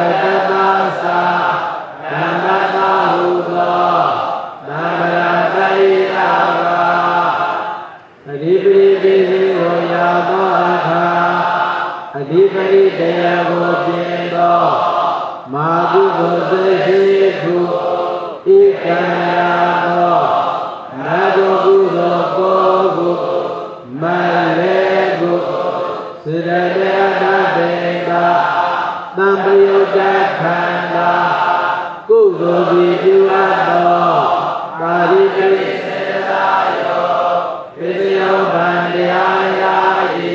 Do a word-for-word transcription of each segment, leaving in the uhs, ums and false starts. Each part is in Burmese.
Tadasa Dhamma Hugo Dhamma Dayava Adipri Bisi Hoyabo Akha Adipri Dayago Jendo Madhu Bodhisattva Ikanyabo Madhu Guru Gogu Malegu Siddhadeva Deva Tambayuja Khanda Guru Vidyuado Parikari Sedayo Vidyo Bandhyayayi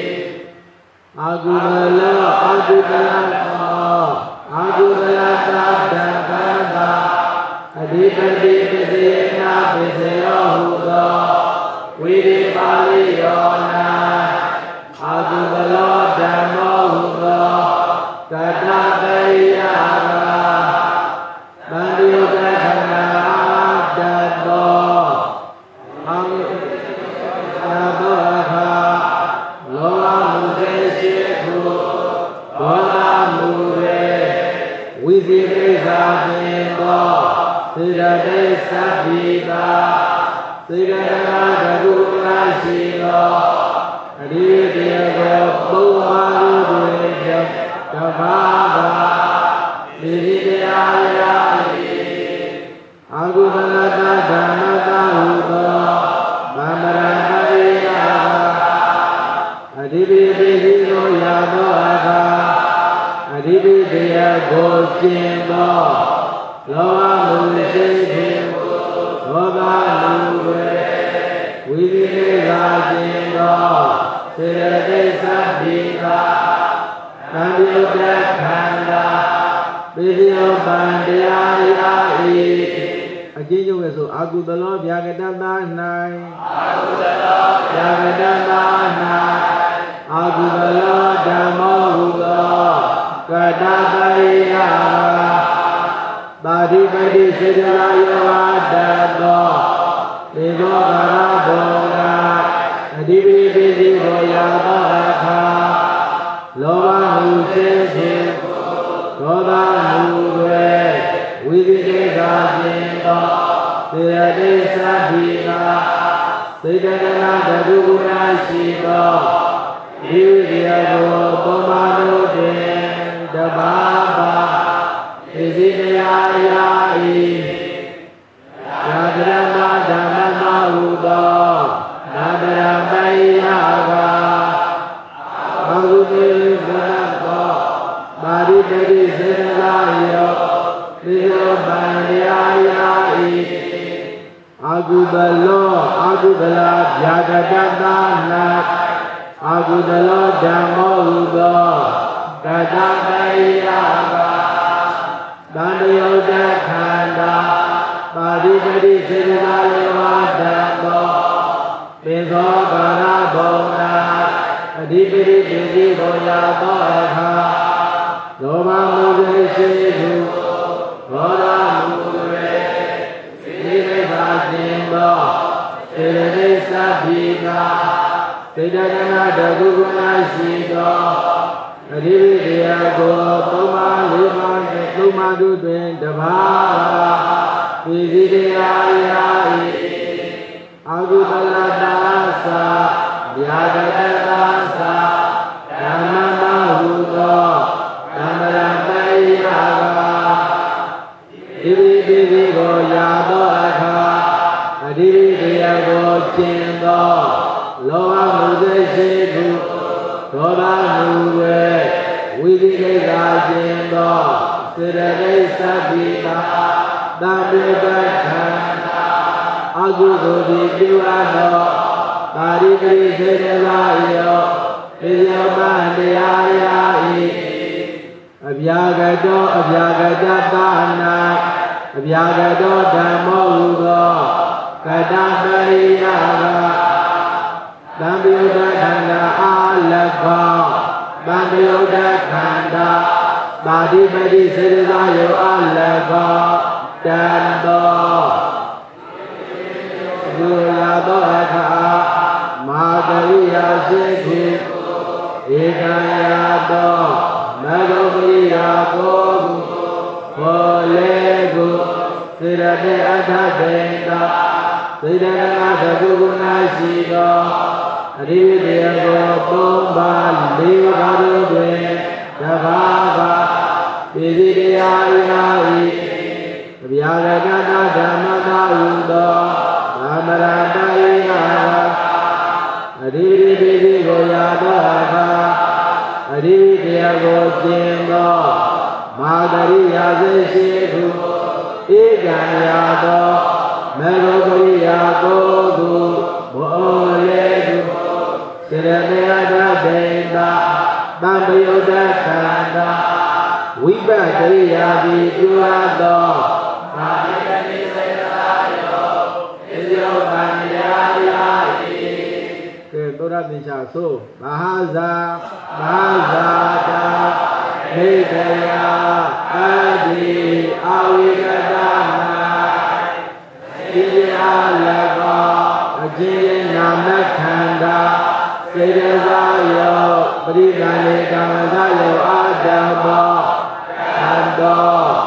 Agudala Agudala Agudala Sabdhava Adipati Videna Vidya Huda Vidipali Yona Agudala Dhamma Huda Kadavayava Bandhyuta Khanda Agudala Loa Mudeshiku Bola Mure Vidipika Jendo Siddhade Sabhita Siddhada Guruna Shilo Adityago Bhuvarudeja Kavava Vidyayayi Agudalata Dhamata Huda Bhamarabhayava Adipidhino Yado Akha Adipidhyago Jendo Loa Mudeshiku Loba Mure Vidipika Jendo Siddhade Sabhita Tambayuja Khanda Vidyo Bandhyayayi Again you so Agudala Vyagadana Nai Agudala Vyagadana Nai Agudala Dhamma Huda Kadavayava Badipati Siddhayava Dhamma Devo Garabhoga Adipri Bisi Hoyabo Akha Loba Mudeshiku Bola Mure Vidipika Jendo Siddhade Sabhita Siddhada Guruna Shilo Vidyago Bhuvarudeja Kavava Vidyayayi Yadrama Dhamma Huda Bhamarabhayava Agudalata Parikari Sedayo Vidyo Bandhyayayi Agudala Agudala Vyagadana Agudala Dhamma Huda Kadavayava Bandhyaja Khanda Parikari Sedayo Dhamma Vidyo Garabhoga Adipati Vidya Hoyabo Akha Loba Mudeshiku Bola Mure Vidipika Jendo Siddhade Sabhita Siddhada Guruna Shilo Adipidhyago Bhuvarudeja Kavava Vidyayayi Agudalata Vyagadana Dhamma Huda Bhamarabhayava Vidipika Hoyabo Akha Adipidhyago Jendo Loa Mudeshiku Bola Mure Vidipika Jendo Siddhade Sabhita Tambayuja Khanda Agudala Vidyuado Parikari Sedayo Vidyo Bandhyayayi Avyagado Avyagada Avyagado Dhamma Huda Kadavayava Tambayuja Khanda Alakha Bandhyaja Khanda Badipati Siddhayo Alakha Dhamma Guruyabo Akha Madhariya Sikhi Ekayado Magomriya Gogu Olegu Sirate Adhabenda Sirana Guguna Shido Adivya Gopomba Livarudwe Davava Vividya Yahi Vyagana Dhamana Udo Amarata Yara Adivya Goyadava Adivya Gojendo Madariya Zeshidu Iganyado Megogriya Gogu Olegu Siremeyada Denda Bambayoda Kanda Vibhakriya Vidyado Adivya Sayo Idyo Banyayayi Tora Nisha So Mahaza Mahazata Hidaya Adi Avigadana Idya Laga Ajay Namakanda Siddhayo Pridhane Kamazayo Adama Ando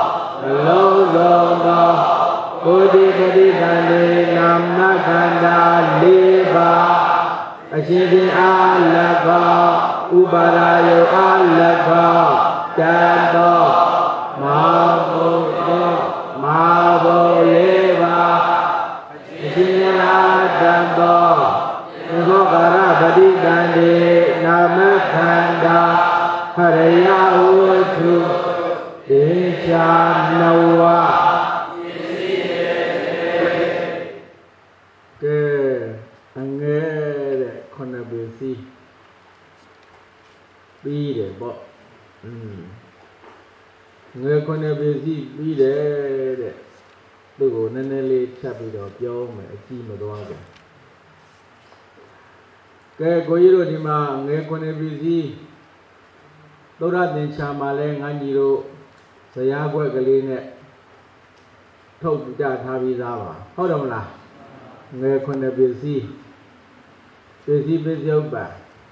Lozono Kodi Pridhane Namakanda Liva Ashidi Alaga Ubarayo Alaga Dando Mabo Mabo Leva Ashidi Adando Ngogara Badi Dande Namakanda Haraya Utu Decha Nawa Ke Angere Konabesi Be there, but Ngere Konabesi be there. Look, Nanelli Chappy of Yom, a team of water. Ke Goyiro Dima, Ngere Konabesi Dora Din Chamale, Anjiro, Sayagua Galine, Told that Havizava. Hold on, la. Ngere Konabesi. Busy busy over.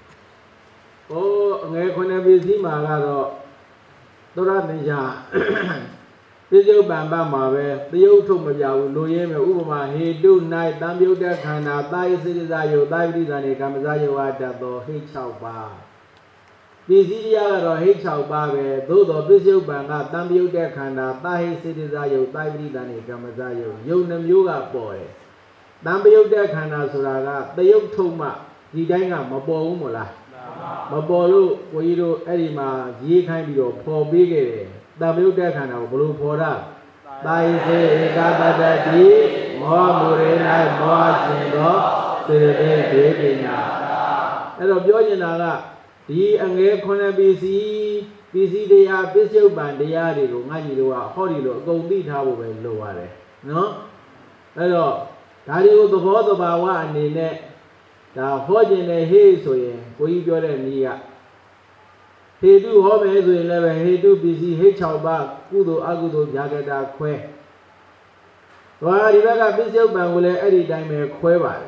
Oh, Ngere Konabesi Magado Dora Ninja Busy Bamba Mabe, the Yotomaja, Loyem, Uma, he do night, Dambio Dakana, Dai Sidayo, Dai Dani, Kamazayo Adado, He Chow Bar. Busy Yaro, He Chow Babe, Dodo, Busy Banga, Dambio Dakana, Dai Sidayo, Dai Dani, Kamazayo, Yonam Yoga boy. Dambio Dakana Suraga, the Yotoma, the Danga, Mabo Mola. Mabolo, Guido, Edima, Ye kind of poor big. Dambio Dakana, Blue Pora. By the Gabadadi, more Murena, more Jingo, to the day. And of Yoyanaga, the Angel Konabisi, Busy they are busy bandiari, Manila, Horilo, go beat how we lower. No? Hello. Tario the board of our one in the Hodgen a haze or ye, we got a near. He do home as we never, he do busy, he chow back, Kudo Agudo Jagada que. While you got a busy bangula, Eddie Dime Quever.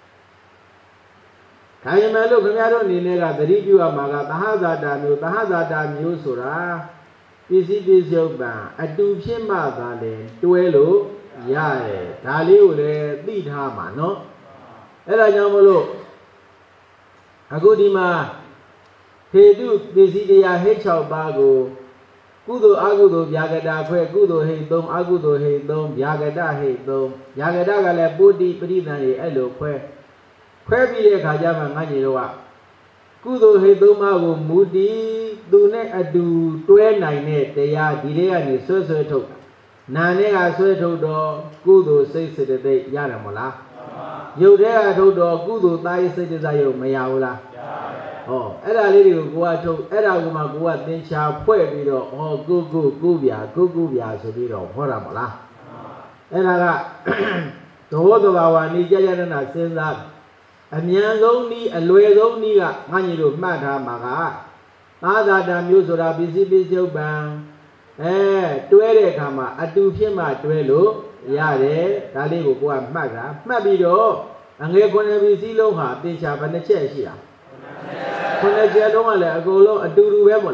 Kayamelo Camaro Nina, the review of Maga, the Hazard Dam, the Hazard Dam, Yusura, busy busy bang, a do shimma, duello. Yare, Taliule, beat Hama, no? Ella Yamolo Agudima, he do busy the H. Bago, Kudo Agudo, Yagada, Kudo, he dom, Agudo, he dom, Yagada, he dom, Yagada, la body, Pridani, Elo, que, Quebi, Kajama, Maniloa, Kudo, he domago, Moody, do ne adu, twelve nine, they are Dileani, so so took. Nane I swear to do, Kudo says the day Yaramola. You there to do, Kudo dies the desire, Mayaula. Oh, Ella lady will go out to Ella Guma go out, then shall put it or go go Gubia, go Gubia, so be of Horamola. Ella, the word of our Nigerian says that a young only, a lawyer only, Manilu Mata Maga. Other than you so that busy busy bang. Eh, twelve kama, atu pima twelve, yare, tali go go and maga, Mabido, and they gonna be zero ha, they shall have a cheshire. When I get on a go, a do Wemola.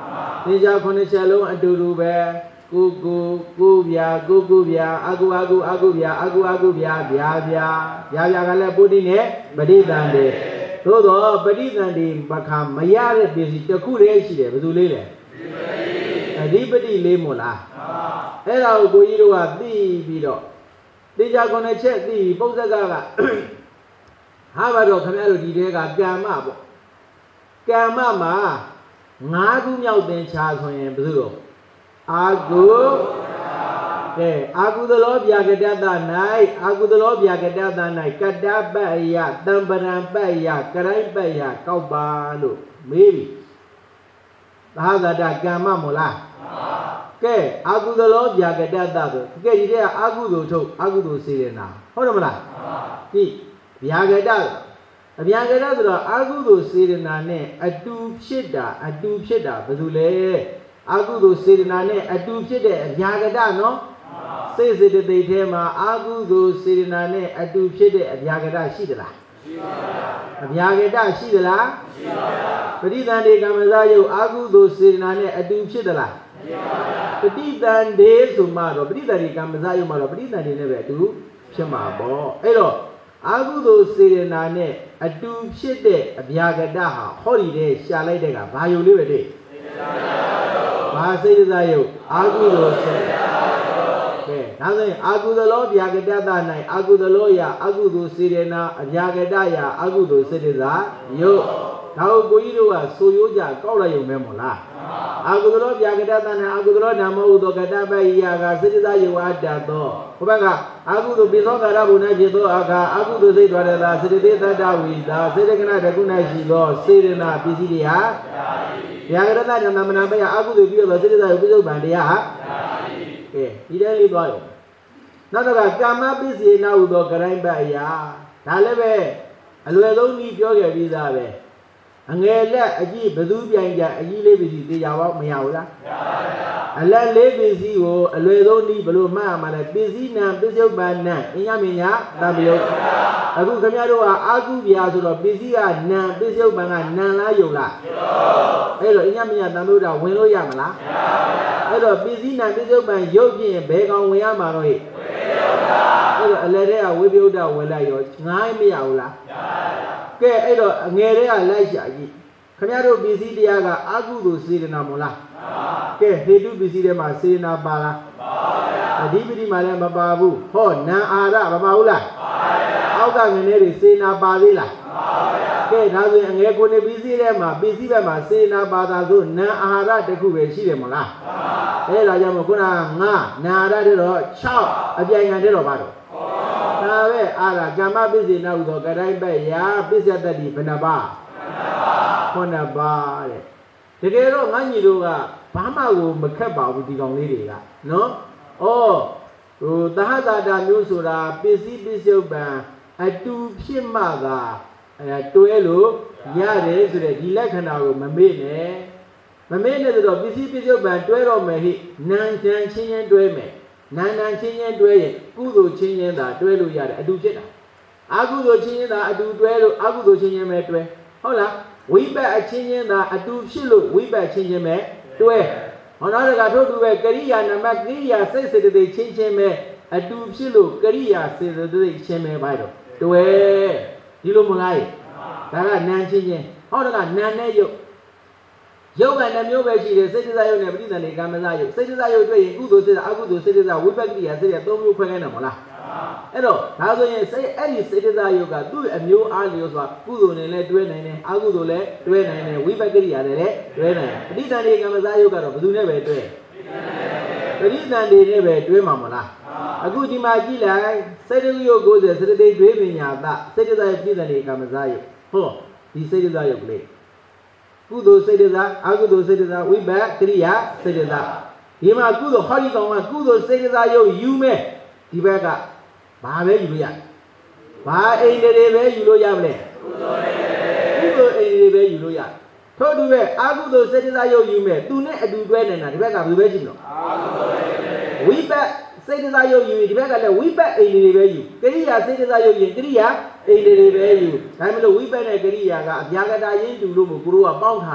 သင်္ကြန်ခုနှစ်ချက်လုံးအတူတူပဲကိုကိုကိုဗျာကိုကိုဗျာအကူအကူအကူဗျာအကူအကူဗျာဗျာဗျာဗျာဗျာကလည်းပုဒိနဲ့ပဋိသန္ဓေသို့တော့ပဋိသန္ဓေပခါမရတဲ့ပစ္စည်းတစ်ခုတည်းရှိတယ်ဘယ်သူလေးလဲအဓိပတိလေးမို့လားအဲ့ဒါကိုကိုကြီးတို့ကသိပြီးတော့သင်္ကြန်ခုနှစ်ချက်သိပု္ပ္ပဇကကဟာဘာတော့ခင်ဗျားတို့ဒီတဲကကမ္မပေါ့ကမ္မမှာငါးခုမြောက်သင်္ချာဆိုရင်ဘယ်သူတော့အာကုကဲအာကုသလောဗျာကတတ၌အာကုသလောဗျာကတတ၌ကတ္တပတ္ယတံပရံပတ္ယကရိုက်ပတ္ယကောက်ပါလို့မေးပြီသာဂတကမ္မမို့လားကဲအာကုသလောဗျာကတတဆိုကဲဒီတဲ့အာကုသိုလ်ထုတ်အာကုသိုလ်စေရနာဟုတ်တယ်မလားဒီဗျာကတအဗျာကတဆိုတော့အာကုသိုလ်စေရနာနဲ့အတူဖြစ်တာအတူဖြစ်တာဘယ်သူလဲအာကုသိုလ်စေတနာနဲ့အတူဖြစ်တဲ့အဗျာကတနော်စိတ်စေတသိက်ထဲမှာအာကုသိုလ်စေတနာနဲ့အတူဖြစ်တဲ့အဗျာကတရှိသလားရှိပါဗျာအဗျာကတရှိသလားရှိပါဗျာပဋိသန္ဓေကမ္မဇယုတ်အာကုသိုလ်စေတနာနဲ့အတူဖြစ်သလားမရှိပါဗျာပဋိသန္ဓေဆိုမှတော့ပဋိသန္ဓေကမ္မဇယုတ်မှာတော့ပဋိသန္ဓေနဲ့ပဲအတူဖြစ်မှာပေါ့အဲ့တော့အာကုသိုလ်စေတနာနဲ့အတူဖြစ်တဲ့အဗျာကတဟာဟောဒီတဲ့ရှာလိုက်တဲ့ကဘာယုံလေးပဲတဲ့ဘာစိတ်စားယုတ်အာကုသိုလ်စေကဲဒါဆိုရင်အာကုသလောဗျာကတတ၌အာကုသလောယအာကုသိုလ်စေရနာအဗျာကတယအာကုသိုလ်စေတစားယုတ်ဒါကိုကိုကြီးတို့ကဆိုရိုးကြကောက်လိုက်ရုံပဲမို့လားအာကုသလောဗျာကတတ၌အာကုသလောဓမ္မဟုသောကတပယယကစေတစားယုတ်အတ္တသောဟိုဘက်ကအာကုသိုလ်ပိသောကာရဘုံ၌ဖြစ်သောအခါအာကုသိုလ်စိတ်တော်ရတာစေတသိက်တတ္တဝိသာစေတကနာတကု၌ရှိသောစေရနာပစ္စည်းတွေဟာဗျာကတတဓမ္မနာပယအာကုသိုလ်ပြုသောစေတစားယုတ်ပိစုပ္ပံတရားဟာကဲဒီတဲလေးသွားရောနောက်တော့ကာမပစ္စေနာဟုသောကရိုင်းပတ်အရာဒါလည်းပဲအလွယ်ဆုံးကြီးပြောခဲ့ပြီးသားပဲအငယ်လက်အကြီးဘသူပြိုင်ကြအကြီးလေးပစ္စည်းတေချာပေါက်မရဘူးလားမရပါဘူးအလက်လေးပစ္စည်းကိုအလွယ်ဆုံးကြီးဘလို့မှတ်ရမှာလဲပစ္စည်းနံပစ္စုပ္ပန်နံအင်းရမင်းညာတံပယုတ်အခုခင်ဗျားတို့ကအာကုဗျာဆိုတော့ပစ္စည်းကနံပစ္စုပ္ပန်ကနံလားယုံလားအဲ့တော့အင်းရမင်းညာတံပယုတ်ကဝင်လို့ရမလားမရပါဘူးအဲ့တော့ပစ္စည်းနံပစ္စုပ္ပန်ယုတ်ပြင်းဘယ်ကောင်ဝင်ရမှာတော့ဟဲ့အဲ့တော့အလယ်ထဲကဝိပယုတ်တဝင်လိုက်ရောငိုင်းမရဘူးလားမရပါဘူးကဲအဲ့တော့အငယ်တွေကလိုက်ရှာကြည့်ခင်ဗျားတို့ပစ္စည်းတရားကအာကုသိုလ်စေတနာမို့လားမှန်ပါကဲဟေတုပစ္စည်းထဲမှာစေတနာပါလားမပါဗျာအဓိပတိမှာလည်းမပါဘူးဟောနံအာရမပါဘူးလားပါဗျာအောက်ကငယ်တွေစေတနာပါသေးလားပါဗျာကဲဒါဆိုရင်အငယ်ကိုနေပစ္စည်းထဲမှာပစ္စည်းဘက်မှာစေတနာပါတာဆိုနံအာရတစ်ခုပဲရှိတယ်မို့လားမှန်ပါအဲ့ဒါကြောင့်မို့ခုနကငါနံအာရတဲ့တော့၆အပြိုင်ခံတဲ့တော့ပါတော့ဒါပဲအာရကမ္မပစ္စေနာဟုသောကရိုင်းပတ်ရာပစ္စယတ္တိဘယ်နှပါခုနပါတဲ့တကယ်တော့ငါညီတို့ကဘာမှကိုမခက်ပါဘူးဒီကောင်လေးတွေကနော်ဩဟိုသဟဇာတာမျိုးဆိုတာပစ္စည်းပစ္စုပ္ပန်အတူဖြစ်မှသာအဲတွဲလို့ရတယ်ဆိုတဲ့ဒီလက္ခဏာကိုမမေ့နဲ့မမေ့နဲ့ဆိုတော့ပစ္စည်းပစ္စုပ္ပန်တွဲတော့မယ်ဟိနံတန်ချင်းချင်းတွဲမယ်နန္ဒန်ချင်းချင်းတွဲရင်ကုသိုလ်ချင်းချင်းသာတွဲလို့ရတယ်အတူဖြစ်တာအကုသိုလ်ချင်းချင်းသာအတူတွဲလို့အကုသိုလ်ချင်းချင်းပဲတွဲဟုတ်လားဝိပတ်အချင်းချင်းသာအတူဖြစ်လို့ဝိပတ်ချင်းချင်းပဲတွဲဟောနောက်တကထို့တူပဲကရိယာနမကရိယာစိတ်စေတသိက်ချင်းချင်းပဲအတူဖြစ်လို့ကရိယာစေတသိက်ချင်းပဲပါတော့တွဲဒီလိုမလားဒါကနံချင်းချင်းဟောတကနံနဲ့ယုတ်ယုတ်ကနှမျိုးပဲရှိတယ်စိတ်တစားယုတ်နဲ့ပဋိသန္ဓေကမ္မဇယုတ်စိတ်တစားယုတ်တွေ့ရင်ကုသိုလ်စိတ်အကုသိုလ်စိတ်တစားဝိပက္ခိယစိတ်ရသုံးမျိုးခွဲခိုင်းတယ်မဟုတ်လားအဲ့တော့ဒါဆိုရင်စိတ်အဲ့ဒီစိတ်တစားယုတ်ကသူ့အမျိုးအားလျော်စွာကုသိုလ်နဲ့လည်းတွဲနိုင်တယ်အကုသိုလ်လည်းတွဲနိုင်တယ်ဝိပက္ခိယနဲ့လည်းတွဲနိုင်တယ်ပဋိသန္ဓေကမ္မဇယုတ်ကတော့ဘယ်သူနဲ့ပဲတွဲပဋိသန္ဓေနဲ့ပဲတွဲမှာမလားအခုဒီမှာကြည့်လိုက်စိတ်တယုတ်ကိုယ်စေစိတ်တိတွဲပညာသစိတ်တစားပဋိသန္ဓေကမ္မဇယုတ်ဟောဒီစိတ်တစားယုတ်ကလေးကုသိုလ်စိတ်တစားအကုသိုလ်စိတ်တစားဝိပက္ခိယစိတ်တစားဒီမှာကုသိုလ်ဟောဒီကောင်ကကုသိုလ်စိတ်တစားယုတ်ယူမဲ့ဒီဘက်ကဘာပဲယူလို့ရဘာအိမ်တွေပဲယူလို့ရမလဲကုသိုလ်အိမ်တွေပဲယူလို့ရထို့တူပဲအကုသိုလ်စိတ်တစားယုတ်ယူမဲ့သူနဲ့အတူတွဲနေတာဒီဘက်ကဘယ်လိုပဲရှိမလို့ဝိပက္စိတ်တစားယုတ်ယူဒီဘက်ကလည်းဝိပက္အိမ်တွေပဲယူကရိယာစိတ်တစားယုတ်ရင်ကရိယာအိမ်တွေပဲယူဒါမှမဟုတ်ဝိပက္နဲ့ကရိယာကအဗျာကတာရင်းတူလို့မို့ကိုတို့ကပေါင်းထားလို့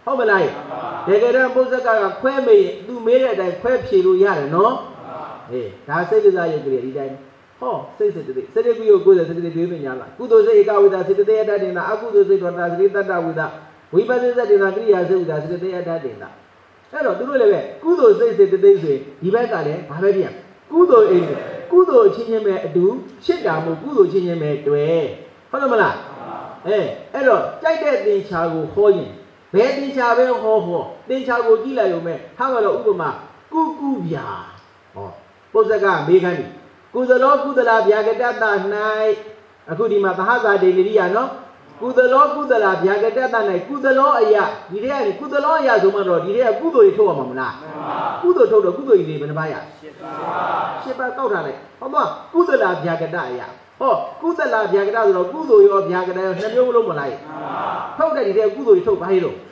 ဟုတ်မလားတကယ်တော့ပုဇ္ဇကကခွဲမေးသူမေးတဲ့အတိုင်းခွဲဖြေလို့ရတယ်နော်အေးဒါစိတ်တစားရုပ်ကလေးဒီတိုင်းဟောစိတ်စိတ်တိစိတ်တိကိုကိုယ်စိတ်တိတွေးမညာလားကုသိုလ်စိတ်ဧကဝိဒစိတ်တေယတတေနာအကုသိုလ်စိတ်တော်တာစိတ်တတ္တဝိဒဝိပဿနာစိတ်တေနာကိရိယာစိတ်ဝိဒစိတ်တေယတတေနာအဲ့တော့သူတို့လည်းပဲကုသိုလ်စိတ်စိတ်တိဆိုရင်ဒီဘက်ကလည်းဘာပဲပြန်ကုသိုလ်အိမ်ကုသိုလ်ချင်းချင်းပဲအတူဖြစ်တာမို့ကုသိုလ်ချင်းချင်းပဲတွေ့ဟုတ်တယ်မလားအဲအဲ့တော့ကြိုက်တဲ့သင်္ချာကိုဟောရင်ဘယ်သင်္ချာပဲဟောဟောသင်္ချာကိုကြည့်လိုက်ရုံပဲထားမှာတော့ဥပမာကုကုဗျာဟောပုဇ္ဇကမေခန်းဒီကုသလောကုသလာဗျာကတတ၌အခုဒီမှာသဟဇာဒေနိရိယနော်ကုသလောကုသလာဗျာကတတ၌ကုသလောအရာဒီထဲကနေကုသလောအရာဆိုမှတော့ဒီထဲကကုသိုလ်တွေထုတ်ရမှာမလားကုသိုလ်ထုတ်တော့ကုသိုလ်ကြီးတွေဘယ်နှပါးရရှစ်ပါးရှစ်ပါးကောက်ထားလိုက်ဟောတော့ကုသလာဗျာကတအရာဟောကုသလာဗျာကတဆိုတော့ကုသိုလ်ရောဗျာကတရောနှစ်မျိုးလုံးမလားထုတ်တဲ့ဒီထဲကုသိုလ်တွေထုတ်ပါဟဲ့လို့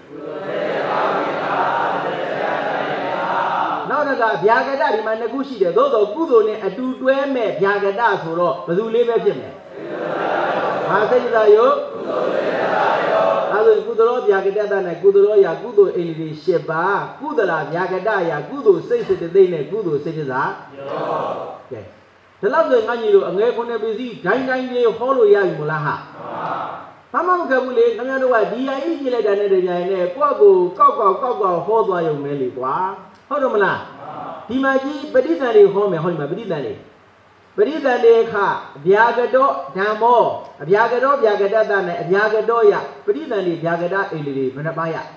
နောက်တစ်ခါဗျာကတဒီမှာနှစ်ခုရှိတယ်သို့တော့ကုသိုလ်နဲ့အတူတွဲမဲ့ဗျာကတဆိုတော့ဘယ်သူလေးပဲဖြစ်မယ်ဟာစိတ်သာယောအဲဒါကုသလောဗျာကတတနဲ့ကုသလောရာကုသိုလ်အိန္ဒိရှစ်ပါးကုသလာဗျာကတရာကုသိုလ်စိတ်စိတ်သိမ့်နဲ့ကုသိုလ်စိတ်သာကဲဒီလောက်ဆိုငါညီတို့အငယ်ခုနှစ်ပစ္စည်းဒိုင်းဒိုင်းလေးဟောလို့ရပြီမလားဟာဘာမှမခဲ့ဘူးလေခင်ဗျားတို့ကဒီအရင်ကြည့်လိုက်တာနဲ့တပြိုင်နက်ကိုယ့်ကိုကောက်ကောက်ကောက်ကောက်ဟောသွားရုံပဲလေကွာဟုတ်တယ်မလားဒီမှာကြီးပဋိသန္ဓေဟောမယ်ဟောဒီမှာပဋိသန္ဓေပရိသန္တေခဗျာကတောဓမ္မောအဗျာကတောဗျာကတတနဲ့အဗျာကတောယပရိသန္တေဗျာကတအိန္ဒြေဘယ်နှပါးရ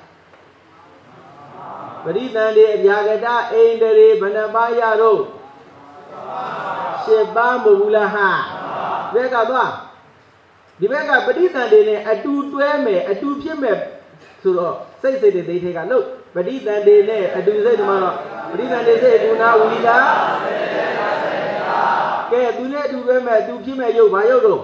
ပရိသန္တေအဗျာကတအိန္ဒြေဘယ်နှပါးရတော့ရှစ်ပါးမဟုတ်ဘူးလားဟာဒီဘက်ကသွားဒီဘက်ကပရိသန္တေနဲ့အတူတွဲမယ်အတူဖြစ်မယ်ဆိုတော့စိတ်စိတ်တွေသိထဲကလို့ပရိသန္တေနဲ့အတူစိတ်ဒီမှာတော့ပရိသန္တေစိတ်ကုဏဝိတာကဲသူနဲ့အတူပဲမဲ့သူဖြစ်မဲ့ရုပ်ဘာရုပ်တော့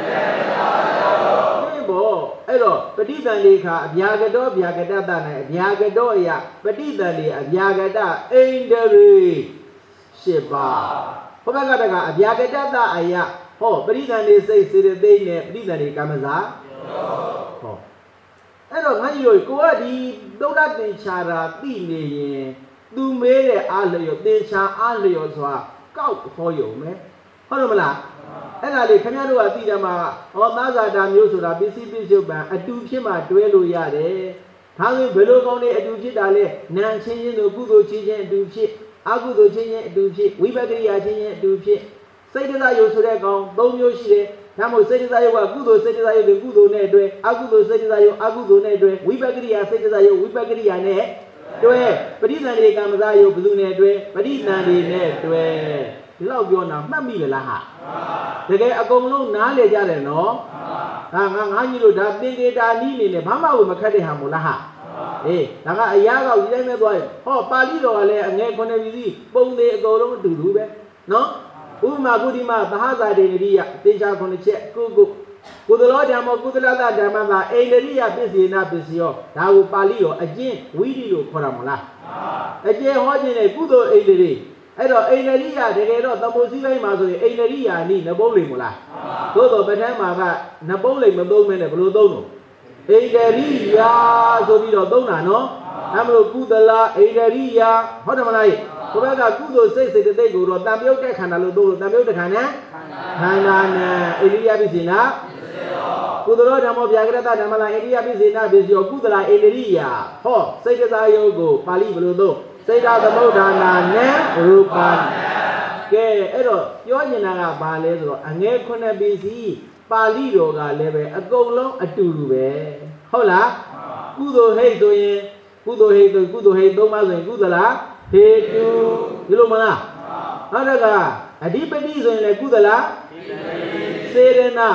ဒီဘောအဲ့တော့ပဋိသန္ဓေခါအဗျာကတောဗျာကတတနဲ့အဗျာကတောအရာပဋိသန္ဓေအဗျာကတအိန္ဒြေရှစ်ပါးဘုဘကတကအဗျာကတတအရာဟောပဋိသန္ဓေစိတ်စေတသိက်နဲ့ပဋိသန္ဓေကမ္မစာဟောအဲ့တော့ငါကြီးတို့ကိုကဒီသုဒ္ဓသင်္ချာရာသိနေရင်သူမေးတဲ့အားလျော်သင်္ချာအားလျော်စွာကောက်ဟောရုံပဲဟုတ်တယ်မလားအဲ့ဒါလေးခင်ဗျားတို့ကသိတယ်မှာဟောသားဇာတာမျိုးဆိုတာပစ္စည်းပစ္စုပန်အတူဖြစ်မှတွဲလို့ရတယ်ဒါဆိုဘယ်လိုကောင်းနေအတူဖြစ်တာလဲနံချင်းချင်းတို့ကုသိုလ်ချင်းချင်းအတူဖြစ်အကုသိုလ်ချင်းချင်းအတူဖြစ်ဝိပဿနာချင်းချင်းအတူဖြစ်စိတ်တရားယုံဆိုတဲ့ကောင်သုံးမျိုးရှိတယ်ဒါမှမဟုတ်စိတ်တရားယုံကကုသိုလ်စိတ်တရားယုံတွေကုသိုလ်နဲ့အတွဲအကုသိုလ်စိတ်တရားယုံအကုသိုလ်နဲ့အတွဲဝိပဿနာစိတ်တရားယုံဝိပဿနာနဲ့တွဲပဋိသန္ဓေကမ္မစာယုံဘယ်သူနဲ့တွဲပဋိသန္ဓေနဲ့တွဲဒီလောက်ပြောတာမှတ်မိလားဟာတကယ်အကုန်လုံးနားလေကြတယ်နော်ဒါငါငါကြီးလို့ဒါသင်္ကေတာနီးနေတယ်ဘာမှမခက်တဲ့ဟာမို့လားဟာအေးဒါကအရာကောက်ဒီတိုင်းပဲသွားရင်ဟောပါဠိတော်ကလည်းအငယ်ခုနှစ်ပြည်စီပုံသေးအကုန်လုံးအတူတူပဲနော်ဥပမာကုဒီမှာသဟဇာတေနရိယသင်္ချာခုနှစ်ချက်ကုကုကုသလောဓမ္မောကုသလတဓမ္မသာအိန္ဒရိယပစ္စေနာပစ္စယောဒါကိုပါဠိတော်အကျင့်ဝိဓိလို့ခေါ်တာမို့လားအကျင့်ဟောခြင်းနဲ့ကုသိုလ်အိန္ဒရိအဲ့တော့အိန္ဒရိယတကယ်တော့သမောစီပိုင်းမှာဆိုရင်အိန္ဒရိယာနိနပုံးလိမ်မလားသို့တော့ပဋ္ဌာန်းမှာကနပုံးလိမ်မသုံးမဲနဲ့ဘယ်လိုသုံးလို့အိန္ဒရိယာဆိုပြီးတော့သုံးတာနော်အဲမလို့ကုသလာအိန္ဒရိယာဟုတ်တယ်မလားကိုဘက်ကကုသိုလ်စိတ်စိတ်တိတ်ကိုတော့တံပြုတ်တဲ့ခန္ဓာလို့သုံးလို့တံပြုတ်တဲ့ခန္ဓာခန္ဓာနဲ့အိန္ဒရိယပစ္စေနာကုသလောဓမ္မောဗျာကရတဓမ္မလာအိန္ဒရိယပစ္စေနာပစ္စယောကုသလာအိန္ဒရိယာဟောစိတ်တရားယုတ်ကိုပါဠိဘယ်လိုသုံးစိတ်ဓာသမုဋ္ဌာနာနဲ့ရူပနာကဲအဲ့တော့ပြောနေတာကဘာလဲဆိုတော့အငယ်ခုနှစ်ပစ္စည်းပါဠိတော်ကလည်းပဲအကုန်လုံးအတူတူပဲဟုတ်လားကုသိုလ်ဟိတ်ဆိုရင်ကုသိုလ်ဟိတ်ဆိုကုသိုလ်ဟိတ်သုံးပါဆိုရင်ကုသလားဟေတုဒီလိုမလားနောက်တစ်ခါအဓိပတိဆိုရင်လည်းကုသလားစေရနာ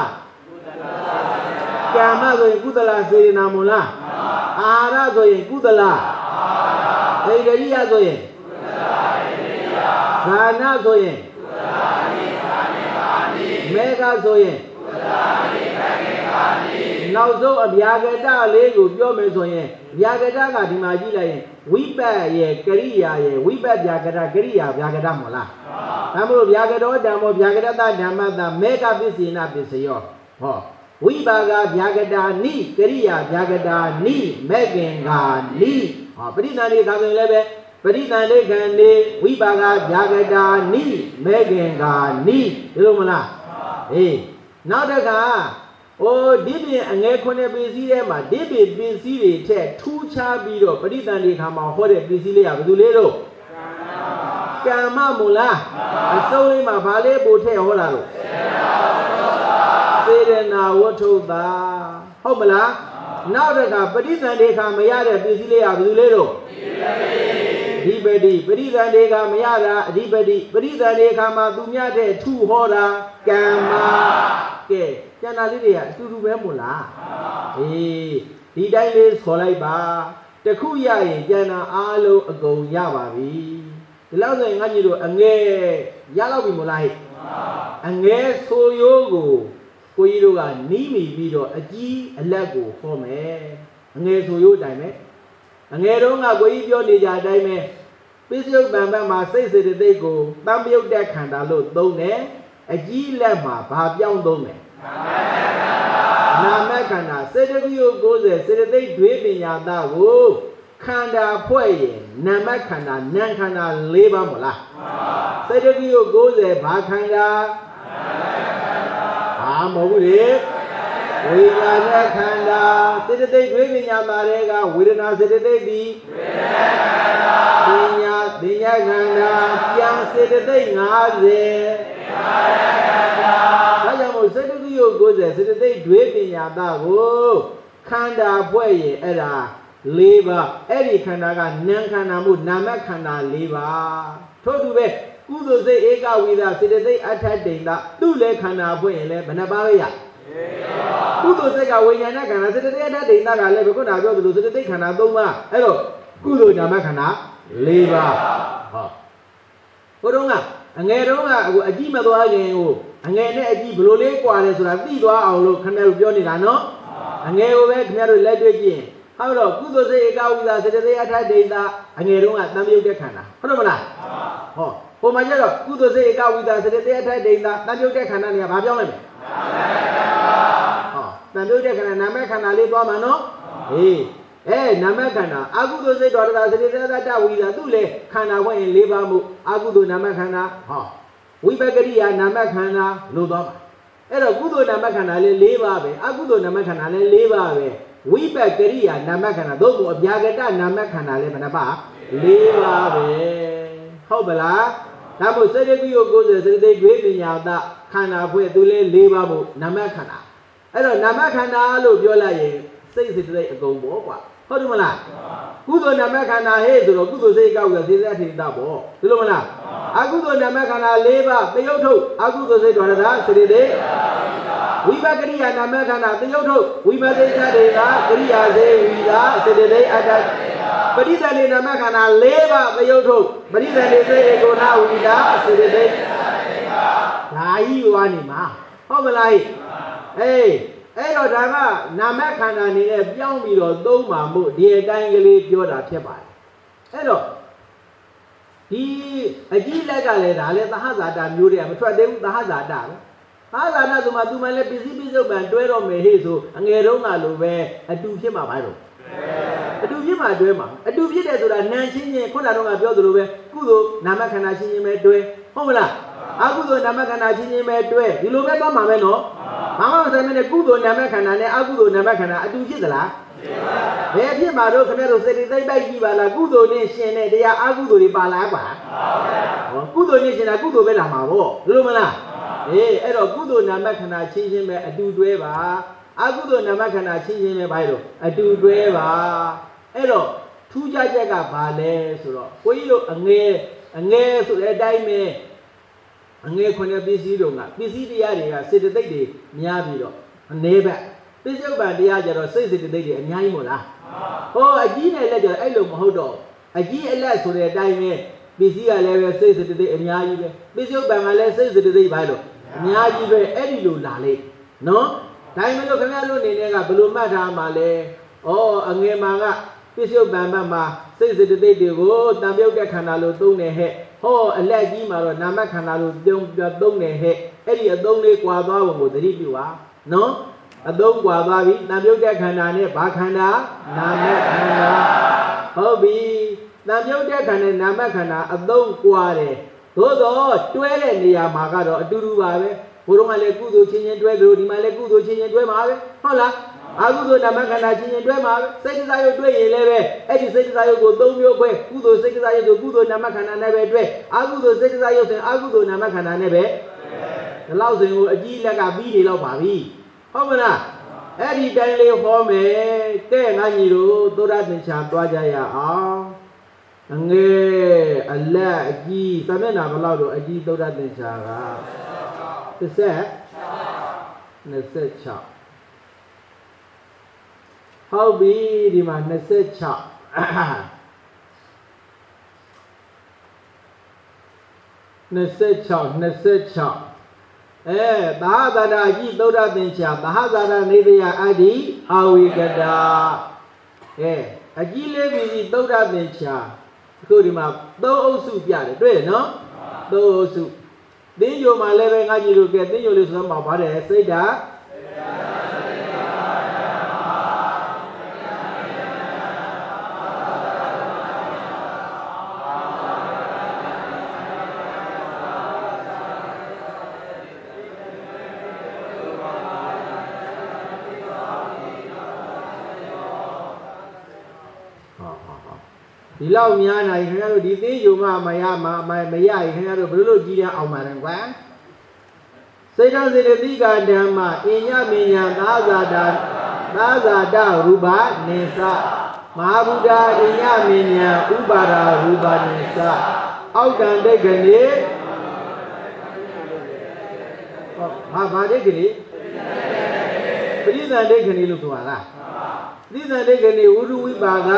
ကာမဆိုရင်ကုသလားစေရနာမို့လားအာရဆိုရင်ကုသလားဣန္ဒရိယဆိုရင်ဘာနာဆိုရင်မေဃဆိုရင်နောက်ဆုံးအဗျာကတလေးကိုပြောမယ်ဆိုရင်ဗျာကတကဒီမှာကြည့်လိုက်ရင်ဝိပတ်ရဲ့ကရိယာရဲ့ဝိပတ်ဗျာကတကရိယာဗျာကတမို့လားဒါမို့ဗျာကတောဓမ္မောဗျာကတဓမ္မတာမေဃပစ္စေနာပစ္စယောဟောဝိပါကဗျာကတာနိကရိယာဗျာကတာနိမဲ့ခင်္ဂာနိဟောပရိသန္တိခါဆိုရင်လည်းပဲပရိသန္တိခန္ဒီဝိပါကဗျာကတာနိမဲ့ခင်္ဂာနိဒီလိုမလားအေးနောက်တစ်ခါဩဒီပြင်အငယ်ခုနှစ်ပစ္စည်းထဲမှာဒီပြင်ပစ္စည်းတွေထက်ထူးခြားပြီးတော့ပရိသန္တိခါမှာဟောတဲ့ပစ္စည်းလေးကဘယ်သူလေးတော့ကမ္မမူလားအစုံလေးမှာဗာလေးပို့ထည့်ဟောတာလို့စေရနာဝတ္ထုတာဟုတ်မလားနောက်တစ်ခါပရိသန္တိခါမရတဲ့ပစ္စည်းလေးကဘယ်သူလေးတော့အဓိပတိပရိသန္တိခါမရတာအဓိပတိပရိသန္တိခါမှာသူများတဲ့ထူဟောတာကမ္မကဲကျန်တာလေးတွေကအတူတူပဲမို့လားအေးဒီတိုင်းလေးခေါ်လိုက်ပါတခုရရင်ကျန်တာအားလုံးအကုန်ရပါပြီဒီလောက်ဆိုရင်ငါကြီးတို့အငယ်ရတော့ပြီမို့လားဟဲ့အငယ်ဆိုရိုးကိုကိုကြီးတို့ကနီးမိပြီးတော့အကြီးအလက်ကိုဟောမယ်အငယ်ဆိုရိုးတိုင်းပဲအငယ်တုန်းကကိုကြီးပြောနေကြအတိုင်းပဲပိဿယုတ်ပံဘက်မှာစိတ်စေတသိက်ကိုတံပြုတ်တဲ့ခန္ဓာလို့သုံးတယ်အကြီးလက်မှာဘာပြောင်းသုံးတယ်နာမခန္ဓာစေတသိက်ကိုကိုယ်စေတသိက်တွေးပညာသားကိုခန္ဓာဖွဲ့ရင်နာမခန္ဓာနာမ်ခန္ဓာ၄ပါးမလားစေတသိက်ကိုကိုယ်စေဘာခန္ဓာအာမဟုတ်ဘူးလေဝိညာဉ်ခန္ဓာစေတသိက်တွေးပညာသားတွေကဝေဒနာစေတသိက်ဒီပညာပညာခန္ဓာပြန်စေတသိက်၅၀ဒါကြောင့်မို့စေတသိက်ကိုကိုယ်စေစေတသိက်တွေးပညာသားကိုခန္ဓာဖွဲ့ရင်အဲ့ဒါ၄ပါးအဲ့ဒီခန္ဓာကနာမ်ခန္ဓာမှုနာမခန္ဓာ၄ပါးထို့တူပဲကုသိုလ်စိတ်ဧကဝိသစေတသိက်အထတိန်တာသူ့လည်းခန္ဓာဖွဲ့ရင်လည်းဘယ်နှပါးပဲရကုသိုလ်စိတ်ကဝိညာဏခန္ဓာစေတသိက်အထတိန်တာကလည်းဘယ်ခုနပြောသလိုစေတသိက်ခန္ဓာ၃ပါးအဲ့တော့ကုသိုလ်နာမခန္ဓာ၄ပါးဟောဘုရုံးကအငယ်တုန်းကအခုအကြည့်မသွားခင်ကိုအငယ်နဲ့အကြည့်ဘလို့လေးကွာတယ်ဆိုတာသိသွားအောင်လို့ခင်ဗျားတို့ပြောနေတာနော်အငယ်ကိုပဲခင်ဗျားတို့လက်တွေ့ကြည့်ရင်ဟုတ်တော့ကုသိုလ်စိတ်ဧကဝိသစေတသိက်အထတိန်တာအငယ်တုန်းကတံပြုတ်တဲ့ခန္ဓာဟုတ်တယ်မလားဟောဟိုမှာကျတော့ကုသိုလ်စိတ်ဧကဝိသစေတသိက်အထတိန်တာတံပြုတ်တဲ့ခန္ဓာနေရာဘာပြောင်းလိုက်မလဲဟောတံပြုတ်တဲ့ခန္ဓာနာမခန္ဓာလေးသွားမှာနော်ဟေးအဲနာမခန္ဓာအကုသိုလ်စိတ်တော်တာစေတသိက်အထဝိသသူ့လေခန္ဓာဖွဲ့ရင်၄ပါးမှုအကုသိုလ်နာမခန္ဓာဟောဝိပကရိယာနာမခန္ဓာလို့သွားပါအဲ့တော့ကုသိုလ်နာမခန္ဓာလေး၄ပါးပဲအကုသိုလ်နာမခန္ဓာလေး၄ပါးပဲဝိပကရိယာနာမခန္ဓာသို့မဟုတ်အဗျာကတနာမခန္ဓာလေးဘယ်နှပါ၄ပါးပဲဟုတ်ပလားဒါမို့စေတသိက်ကိုကိုယ်စေစေတသိက်တွေးပညာတခန္ဓာဖွဲ့သူလေး၄ပါးမို့နာမခန္ဓာအဲ့တော့နာမခန္ဓာလို့ပြောလိုက်ရင်စိတ်စေတသိက်အကုန်ပေါ့ကွာဟုတ်တယ်မလားကုသိုလ်နာမခန္ဓာဟဲ့ဆိုတော့ကုသိုလ်စိတ်ကောက်ရစေစေအထိတာပေါ့ဒီလိုမလားအကုသိုလ်နာမခန္ဓာ၄ပါးတယုတ်ထုတ်အကုသိုလ်စိတ်တော်တာစေတသိက်ဝိပကရိယာနာမခန္ဓာတယုတ်ထုတ်ဝိပသိက္ခတေကကရိယာစေဝိသာစေတသိက်အတ္တပရိသန္တိနာမခန္ဓာ၄ပါးတယုတ်ထုတ်ပရိသန္တိစေဧကောနာဝိသာစေတသိက်ဒါကြီးဝါနေမှာဟုတ်မလားအေးအဲ့တော့ဒါကနာမခန္ဓာနေနဲ့ပြောင်းပြီးတော့သုံးပါမို့ဒီအတိုင်းကလေးပြောတာဖြစ်ပါတယ်အဲ့တော့ဒီအကြီးလက်ကလည်းဒါလည်းသဟဇာတမျိုးတွေကမထွက်သေးဘူးသဟဇာတပဲသဟဇာတဆိုမှသူမှလည်းပစ္စည်းပစ္စုပန်တွဲတော့မယ်ဟေ့ဆိုအငယ်တုန်းကလိုပဲအတူဖြစ်မှာပါတော့အတူဖြစ်မှာတွဲမှာအတူဖြစ်တယ်ဆိုတာနံချင်းချင်းခုနကတော့ကပြောသလိုပဲကုသိုလ်နာမခန္ဓာချင်းချင်းပဲတွဲဟုတ်မလားအကုသိုလ်နာမခန္ဓာချင်းချင်းပဲတွဲဒီလိုပဲသွားမှာပဲနော်ဘာမှမဆိုင်နဲ့ကုသိုလ်နာမခန္ဓာနဲ့အကုသိုလ်နာမခန္ဓာအတူဖြစ်သလားဘယ်ဖြစ်မှာတော့ခင်ဗျားတို့စေတသိက်ပိုက်ကြည့်ပါလားကုသိုလ်နဲ့ရှင်တဲ့တရားအကုသိုလ်တွေပါလားကွာဟောကုသိုလ်နဲ့ရှင်တာကုသိုလ်ပဲလာမှာပေါ့လို့မလားအေးအဲ့တော့ကုသိုလ်နာမခန္ဓာချင်းချင်းပဲအတူတွဲပါအကုသိုလ်နာမခန္ဓာချင်းချင်းပဲဘာလို့အတူတွဲပါအဲ့တော့ထူးခြားချက်ကဘာလဲဆိုတော့ကိုကြီးတို့အငယ်အငယ်ဆိုတဲ့အတိုင်းပဲအငယ်ခွန်းတဲ့ပစ္စည်းတို့ကပစ္စည်းတရားတွေကစေတသိက်တွေများပြီးတော့အနေဘက်ပစ္စုပန်တရားကြတော့စိတ်စေတသိက်တွေအများကြီးမို့လားဟောအကြီးနဲ့လက်ကြတော့အဲ့လိုမဟုတ်တော့အကြီးအလက်ဆိုတဲ့အတိုင်းပဲပစ္စည်းကလည်းပဲစိတ်စေတသိက်အများကြီးပဲပစ္စုပန်ကလည်းစိတ်စေတသိက်ပါလို့အများကြီးပဲအဲ့ဒီလိုလာလေနော်ဒါမှမဟုတ်ခင်ဗျားတို့အနေနဲ့ကဘယ်လိုမှတ်ထားမှာလဲဩအငယ်မှာကပစ္စုပန်ဘက်မှာစိတ်စေတသိက်တွေကိုတံပြုတ်တဲ့ခန္ဓာလို့သုံးတယ်ဟဲ့ဟောအလက်ကြီးမှာတော့နာမခန္ဓာလို့ပြုံးသုံးတယ်ဟဲ့အဲ့ဒီအသုံးလေးကွာသွားပုံကိုသတိပြုပါနော်အသုံးကွာသွားပြီတန်ပြုတ်တဲ့ခန္ဓာနဲ့ဘာခန္ဓာနာမခန္ဓာဟုတ်ပြီတန်ပြုတ်တဲ့ခန္ဓာနာမခန္ဓာအသုံးကွာတယ်သို့တော့တွဲတဲ့နေရာမှာကတော့အတူတူပါပဲဘုရုံကလည်းကုသိုလ်ချင်းချင်းတွဲသလိုဒီမှာလည်းကုသိုလ်ချင်းချင်းတွဲမှာပဲဟုတ်လားအကုသိုလ်နာမခန္ဓာချင်းချင်းတွဲမှာပဲစိတ်တရားရုပ်တွဲရင်လည်းပဲအဲ့ဒီစိတ်တရားရုပ်ကိုသုံးမျိုးခွဲကုသိုလ်စိတ်တရားရုပ်ဆိုကုသိုလ်နာမခန္ဓာနဲ့ပဲတွဲအကုသိုလ်စိတ်တရားရုပ်ဆိုအကုသိုလ်နာမခန္ဓာနဲ့ပဲဒီလောက်ဆိုရင်ကိုအကြီးလက်ကပြီးနေတော့ပါပြီဟုတ်မလားအဲ့ဒီတိုင်းလေးဟောမယ်တဲ့ငါညီတို့သောတာသင်္ချာသွားကြရအောင်အငယ်အလက်အကြီးသမက်နာဘလောက်တော့အကြီးသောတာသင်္ချာကတစ်ဆက်နှစ်ဆက်၆ဟုတ်ပြီဒီမှာနှစ်ဆက်၆နှစ်ဆက်၆နှစ်ဆက်၆အဲသာဟဇာတာကြီးသုဒ္ဓသင်္ချာသာဟဇာတာနေတယအတ္တိအာဝိကတာအဲအကြီးလေးပြီသုဒ္ဓသင်္ချာအခုဒီမှာသုံးအုပ်စုပြတယ်တွေ့နော်သုံးအုပ်စုသင်္ကြန်မှာလည်းပဲငါကြည့်လို့ကဲသင်္ကြန်လေးဆိုတော့မှာပါတယ်စိတ်ဓာတ်ဒီလောက်များနိုင်ခင်ဗျားတို့ဒီသေးယုံမမရမမမရရင်ခင်ဗျားတို့ဘယ်လိုလုပ်ကြည့်ရအောင်ပါလဲကွာစေတစေတသိကဓမ္မအညမဉ္ဇံသာဇာတာသာဇာတရူပနေသမဟာဗုဒ္ဓအညမဉ္ဇံဥပါရာရူပနေသအောက်ကံဒိဋ္ဌိနေဘာဘာဒိဋ္ဌိနေပရိသန္ဒိဋ္ဌိနေလို့ဆိုတာလားပရိသန္ဒိဋ္ဌိနေဝုဒ္ဓဝိပါက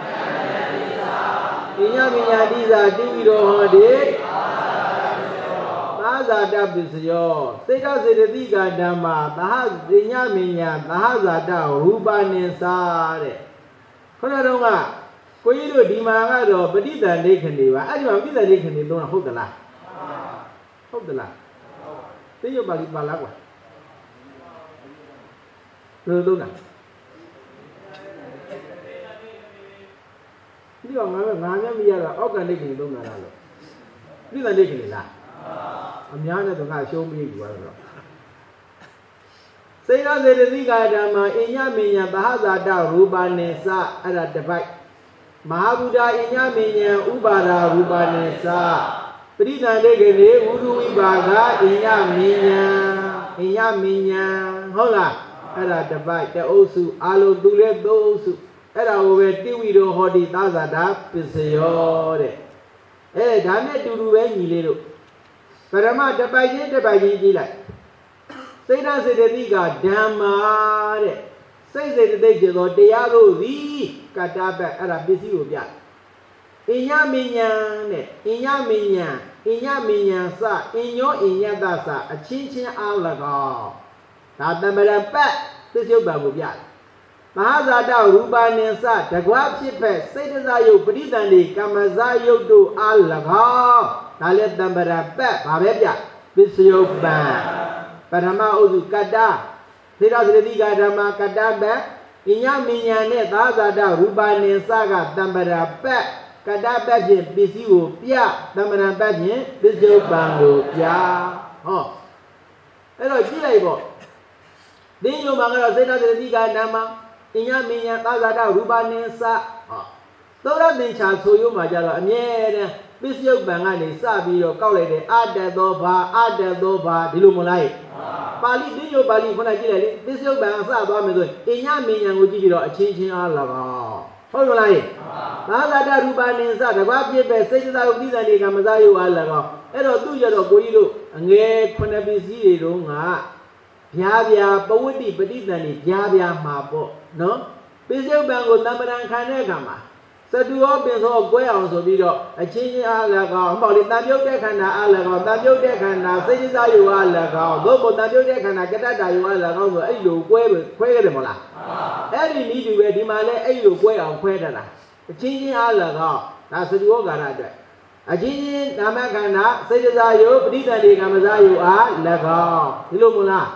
ပညာပညာတိသာတိဝိရောဟောတိသာဇာတပစ္စယောစေတစေတသိကဓမ္မသာဟပညာပညာသာဟဇာတရူပနိသာတဲ့ခုနတော့ကကိုကြီးတို့ဒီမှာကတော့ပဋိသန္ဓေခဏီပါအဲ့ဒီမှာပဋိသန္ဓေခဏီသုံးတာဟုတ်သလားဟုတ်သလားသိရပါလိပါလားကွာဘယ်လိုသုံးတာဒီတော့ငါငါလည်းမရတော့အောက်ကဒိဋ္ဌိလုံးလာတာလို့ပြိဿဒိဋ္ဌိလားအများနဲ့တော့ငါရှုံးပြီးပြီကွာတော့စေတစေတသိကဓမ္မအညမဉ္ဇံသာဟဇာတရူပနေသအဲ့ဒါတစ်ပိုက်မဟာဗုဒ္ဓအညမဉ္ဇံဥပါရာရူပနေသပရိသန္ဓေကနေဝုဒ္ဓဝိပါကအညမဉ္ဇံအညမဉ္ဇံဟုတ်လားအဲ့ဒါတစ်ပိုက်တအုပ်စုအာလုံးသူလည်းသုံးအုပ်စုအဲ့ဒါကိုပဲတိဝိရောဟောတိသာဇာတာပစ္စယောတဲ့အဲဒါနဲ့တူတူပဲညီလေးတို့ပရမတပိုက်ချင်းတပိုက်ချင်းကြည့်လိုက်စိတ်ဓာတ်စေတသိကဓမ္မာတဲ့စိတ်စေတသိက်ကျသောတရားတို့သည်ကတ္တပတ်အဲ့ဒါပစ္စည်းကိုပြအညမဉ္ဇံတဲ့အညမဉ္ဇံအညမဉ္ဇံစအညောအညတသအချင်းချင်းအား၎င်းဒါတမ္ပရပတ်သစ္စုပ္ပံကိုပြမဟာဇာတရူပနိသတကွာဖြစ်ဖက်စိတ်တဇယုတ်ပဋိသန္ဓေကမ္မဇယုတ်တို့အား၎င်းဒါလည်းတမ္ပရပတ်ဘာပဲပြပစ္စယုပ္ပံပထမဥစုကတ္တသေရသတိကဓမ္မကတ္တပတ်အညမဉ္ဇံနဲ့သာဇာတရူပနိသကတမ္ပရပတ်ကတ္တပတ်ဖြင့်ပစ္စည်းကိုပြတမ္ပရပတ်ဖြင့်ပစ္စယုပ္ပံကိုပြဟောအဲ့တော့ကြည့်လိုက်ပေါ့သင်္ယုံမှာကတော့သေရသတိကဓမ္မအညမဉ္ဇံသာဇာတရူပနိသဟောသောရသင်္ချာဆိုရုံမှာကြတော့အမြဲတမ်းပစ္စယုပ္ပံကနေစပြီးတော့ကောက်လိုက်တယ်အတ္တသောဘာအတ္တသောဘာဒီလိုမလားပါဠိသင်္ယုပါဠိခုနကြည့်လိုက်လေပစ္စယုပ္ပံအစသွားမယ်ဆိုရင်အညမဉ္ဇံကိုကြည့်ကြည့်တော့အချင်းချင်းအား၎င်းဟုတ်မလားသာဇာတရူပနိသတကွာဖြစ်ပဲစိတ်သာဥပ္ပဇ္ဇေကမဇယုအား၎င်းအဲ့တော့သူ့ရတော့ကိုကြီးတို့အငယ်ခုနှစ်ပစ္စည်းတွေတုန်းကဗျာဗျာပဝတ္တိပဋိသန္ဓေဗျာဗျာမှာပေါ့နော်ပစ္စယုပ္ပံကိုတမ္ပရံခံတဲ့အခါမှာစတုဟောပင်သောကွဲအောင်ဆိုပြီးတော့အချင်းချင်းအား၎င်းဟောလေတန်ပြုတ်တဲ့ခန္ဓာအား၎င်းတန်ပြုတ်တဲ့ခန္ဓာစိတ်စယုအား၎င်းသို့မဟုတ်တန်ပြုတ်တဲ့ခန္ဓာကတ္တတာယုအား၎င်းဆိုအဲ့လိုကွဲခွဲရတယ်မဟုတ်လားအဲ့ဒီနည်းတူပဲဒီမှာလဲအဲ့လိုကွဲအောင်ခွဲတတ်တာအချင်းချင်းအား၎င်းဒါစတုဟောကာရအတွက်အချင်းချင်းနာမခန္ဓာစိတ်စယုပဋိသန္ဓေကမ္မဇယုအား၎င်းဒီလိုမဟုတ်လားပြ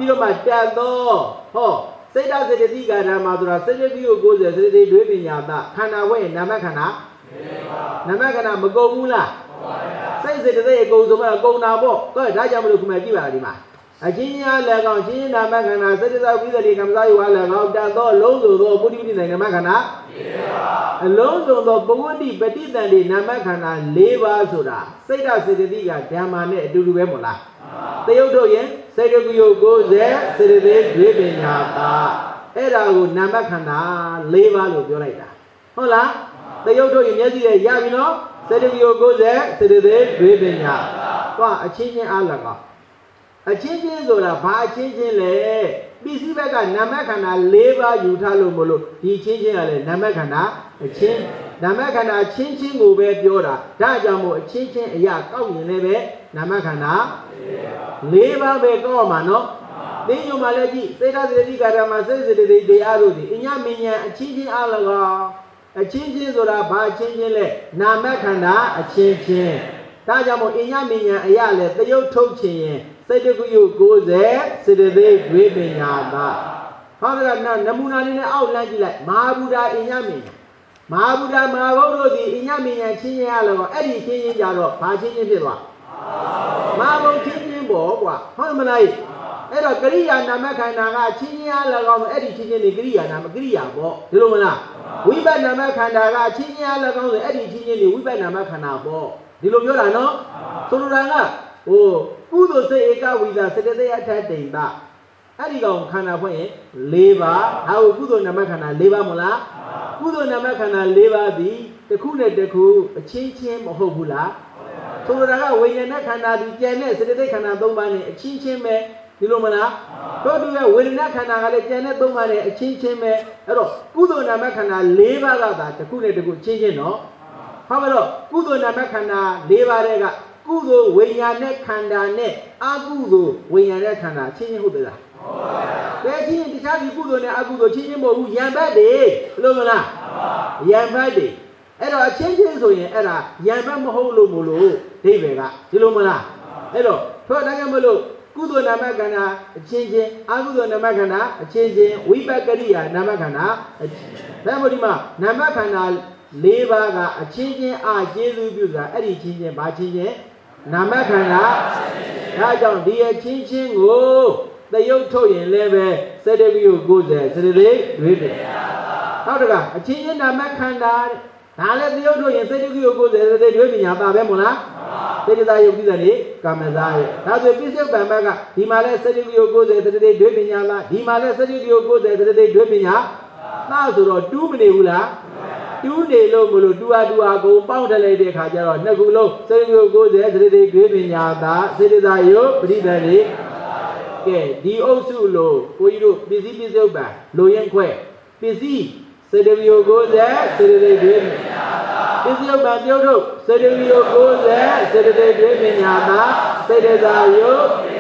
ပြီးတော့မှတက်တော့ဟောစိတ်ဓာတ်စေတသိက်ကဓမ္မဆိုတာစိတ်တည်းကိုကိုယ်စေစေတည်းတွေးပညာသခန္ဓာဝဲနာမခန္ဓာနာမခန္ဓာမကုန်ဘူးလားစိတ်စေတသိက်အကုန်ဆုံးအကုန်တာပေါ့ကဲဒါကြောင့်မလို့ခုမှကြည့်ပါဒီမှာအချင်းချင်းအားလည်းကောင်းချင်းနာမခန္ဓာစိတ်တသိက်ပြီးတဲ့ကမ္မစာယဝါလည်းကောင်းတက်တော့လုံးစုံသောပုရိပိနိုင်နာမခန္ဓာအလုံးစုံသောပဝတ္တိပဋိသန္ဓေနာမခန္ဓာ၄ပါးဆိုတာစိတ်ဓာတ်စေတသိက်ကဓမ္မနဲ့အတူတူပဲမို့လားတယုတ်ထုတ်ရင်စေတကုယုကိုယ်စေစေတသိက်ဒွေပညာတာအဲ့ဒါကိုနာမခန္ဓာ၄ပါးလို့ပြောလိုက်တာဟုတ်လားတယုတ်ထုတ်ရင်မျက်စိနဲ့ရပြီနော်စေတကုယုကိုယ်စေစေတသိက်ဒွေပညာသွားအချင်းချင်းအားလည်းကောင်းအချင်းချင်းဆိုတာဘာအချင်းချင်းလဲပစ္စည်းဘက်ကနာမခန္ဓာ၄ပါးယူထားလို့မလို့ဒီချင်းချင်းကလည်းနာမခန္ဓာအချင်းနာမခန္ဓာချင်းချင်းကိုပဲပြောတာဒါကြောင့်မို့အချင်းချင်းအရာကောက်ရင်လည်းပဲနာမခန္ဓာ၄ပါးပဲကောက်မှာနော်သိညုံမှာလည်းကြည့်စေတသိက်ကာရမစိတ်စေတသိက်တရားတို့ဒီအညမဉ္ဇဉ်အချင်းချင်းအား၎င်းအချင်းချင်းဆိုတာဘာအချင်းချင်းလဲနာမခန္ဓာအချင်းချင်းဒါကြောင့်မို့အညမဉ္ဇဉ်အရာလည်းတယုတ်ထုတ်ခြင်းရင်စိတ်တကုယုကိုယ်စေစေတသိက်ဒွေပညာသာဟောဒါကနမူနာလေးနဲ့အောက်လမ်းကြည့်လိုက်မဟာဗုဒ္ဓအညမဉ္ဇဉ်မဟာဗုဒ္ဓမဟာဘုဒ္ဓတို့ဒီအညမဉ္ဇဉ်ချင်းချင်းအား၎င်းအဲ့ဒီချင်းချင်းကြတော့ဘာချင်းချင်းဖြစ်သွားမဟာဘုဒ္ဓချင်းချင်းပေါ့ကွာဟုတ်မလားအဲ့တော့ကရိယာနာမခန္ဓာကချင်းချင်းအား၎င်းအဲ့ဒီချင်းချင်းနေကရိယာနာမကရိယာပေါ့ဒီလိုမလားဝိပဿနာမခန္ဓာကချင်းချင်းအား၎င်းဆိုအဲ့ဒီချင်းချင်းနေဝိပဿနာမခန္ဓာပေါ့ဒီလိုပြောတာနော်ဆိုလိုတာကဟိုကုသိုလ်စိတ်ဧကဝိသစေတသိက်အထက်တိန်တာအဲ့ဒီကောင်ခန္ဓာဖွင့်ရင်၄ပါးဟာကုသိုလ်နာမခန္ဓာ၄ပါးမလားကုသိုလ်နာမခန္ဓာ၄ပါးသည်တစ်ခုနဲ့တစ်ခုအချင်းချင်းမဟုတ်ဘူးလားဆိုလိုတာကဝိညာဉ်နဲ့ခန္ဓာဒီကျန်တဲ့စေတသိက်ခန္ဓာ၃ပါးနဲ့အချင်းချင်းပဲဒီလိုမလားတို့တူရဲ့ဝေဒနာခန္ဓာကလည်းကျန်တဲ့၃ပါးနဲ့အချင်းချင်းပဲအဲ့တော့ကုသိုလ်နာမခန္ဓာ၄ပါးကသာတစ်ခုနဲ့တစ်ခုချင်းချင်းနော်ဟုတ်ပါတော့ကုသိုလ်နာမခန္ဓာ၄ပါးတွေကကုသိုလ်ဝိညာဉ်နဲ့ခန္ဓာနဲ့အကုသိုလ်ဝိညာဉ်နဲ့ခန္ဓာချင်းချင်းဟုတ်တယ်လားဟုတ်ပါဘူးဘယ်ချင်းတခြားဒီကုသိုလ်နဲ့အကုသိုလ်ချင်းချင်းမဟုတ်ဘူးယံဘတ်တွေဘယ်လိုမလားယံဘတ်တွေအဲ့တော့အချင်းချင်းဆိုရင်အဲ့ဒါယံဘတ်မဟုတ်လို့မလို့ဒိဗေကဒီလိုမလားအဲ့တော့ထို့တိုင်းမလို့ကုသိုလ်နာမခန္ဓာအချင်းချင်းအကုသိုလ်နာမခန္ဓာအချင်းချင်းဝိပက္ခရိယာနာမခန္ဓာဒါမို့ဒီမှာနာမခန္ဓာ၄ပါးကအချင်းချင်းအာကျေစုပြုတာအဲ့ဒီချင်းချင်းဘာချင်းချင်းနာမခန္ဓာဒါကြောင့်ဒီအချင်းချင်းကိုသယုတ်ထုတ်ရင်လည်းပဲစေတကုယုကိုယ်စေစေတသိက်ဒွေပညာဟုတ်တကအချင်းချင်းနာမခန္ဓာဒါလည်းသယုတ်ထုတ်ရင်စေတကုယုကိုယ်စေစေတသိက်ဒွေပညာပါပဲမို့လားစေတသာယုတ်ကိစ္စနေကာမသာယဒါဆိုပြစ္ဆုတ်ပံဘက်ကဒီမှာလဲစေတကုယုကိုယ်စေစေတသိက်ဒွေပညာလားဒီမှာလဲစေတကုယုကိုယ်စေစေတသိက်ဒွေပညာသာဆိုတော့တူးမနေဘူးလားတူးနေလို့မလို့တူအားတူအားကိုပေါင်းထလိုက်တဲ့အခါကျတော့နှစ်ခုလုံးစေတကုယုကိုယ်စေစေတသိက်ဒွေပညာသာစေတသာယုတ်ပရိသတ်နေကဲဒီအုပ်စုလို့ကိုကြီးတို့ပစ္စည်းပစ္စုပန်လိုရင်ခွဲပစ္စည်းစေတကုယုကိုယ်စေစေတသိက်ဒွေပညာပစ္စည်းပံပြုတ်ထုတ်စေတကုယုကိုယ်စေစေတသိက်ဒွေပညာသာစေတသာယုတ်ကဲ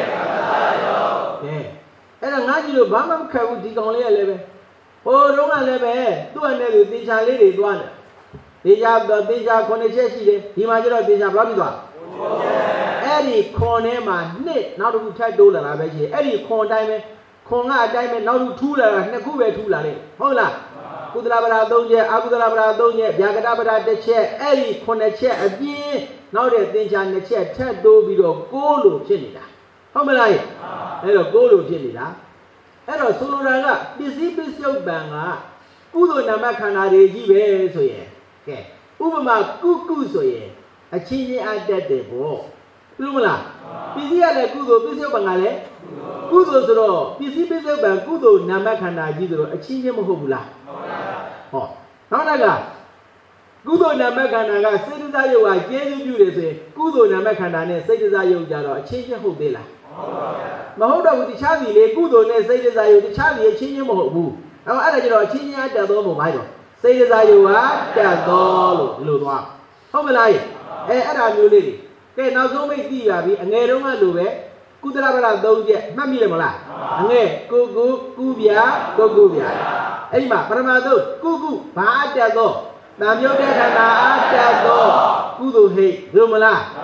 အဲ့ဒါငါကြီးတို့ဘာမှမခက်ဘူးဒီကောင်လေးကလည်းပဲဟိုတုန်းကလည်းပဲသူ့အနေနဲ့တေချာလေးတွေသွားတယ်တေချာတေချာခုနှစ်ချက်ရှိတယ်ဒီမှာကျတော့တေချာဘယ်လောက်ပြီးသွားအဲ့ဒီခွန်ထဲမှာနှစ်နောက်တစ်ခုထပ်တိုးလာတာပဲရှိတယ်အဲ့ဒီခွန်အတိုင်းပဲခွန်ကအတိုင်းပဲနောက်တစ်ခုထူးလာတာနှစ်ခုပဲထူးလာတယ်ဟုတ်လားကုသလပဒါ၃ချက်အကုသလပဒါ၃ချက်ဗျာကတပဒါတစ်ချက်အဲ့ဒီခုနှစ်ချက်အပြင်းနောက်တဲ့သင်္ချာနှစ်ချက်ထပ်တိုးပြီးတော့ကိုးလို့ဖြစ်နေတာဟုတ်မလားအဲ့တော့ကိုးလို့ဖြစ်နေတာအဲ့တော့ဆိုလိုတာကပစ္စည်းပစ္စုပန်ကကုသိုလ်နာမခန္ဓာတွေကြီးပဲဆိုရင်ကဲဥပမာကုကုဆိုရင်အချင်းချင်းအတက်တယ်ပေါ့ဘူးမလားပစ္စည်းကလည်းကုသိုလ်ပစ္စုပန်ကလည်းကုသိုလ်ဆိုတော့ပစ္စည်းပစ္စုပန်ကုသိုလ်နာမခန္ဓာကြီးဆိုတော့အချင်းချင်းမဟုတ်ဘူးလားဟောနောက်တစ်ခါကုသိုလ်နာမခန္ဓာကစေတသာယုတ်ဟာကျေစုပြုတယ်ဆိုရင်ကုသိုလ်နာမခန္ဓာနဲ့စေတသာယုတ်ကြတော့အချင်းချင်းဟုတ်သေးလားမဟုတ်တော့ဘူးတခြားစီလေကုသိုလ်နဲ့စေတသာယုတ်တခြားစီအချင်းချင်းမဟုတ်ဘူးအဲ့တော့အဲ့ဒါကြတော့အချင်းချင်းအတက်သောမို့ဘာလို့စေတသာယုတ်ဟာတက်သောလို့ဒီလိုသွားဟုတ်မလားအဲအဲ့ဒါမျိုးလေးတွေကဲနောက်ဆုံးမိတ်သိပါပြီအငယ်တုန်းကလိုပဲကုသလပဒ၃ချက်မှတ်မိတယ်မလားအငယ်ကုကုကုဗျာကုကုဗျာအဲ့ဒီမှာပရမသုတ်ကုကုဘာတက်သောတံမြုပ်တဲ့ခန္ဓာအတက်သောကုသိုလ်ဟိတ်ဒီလိုမလား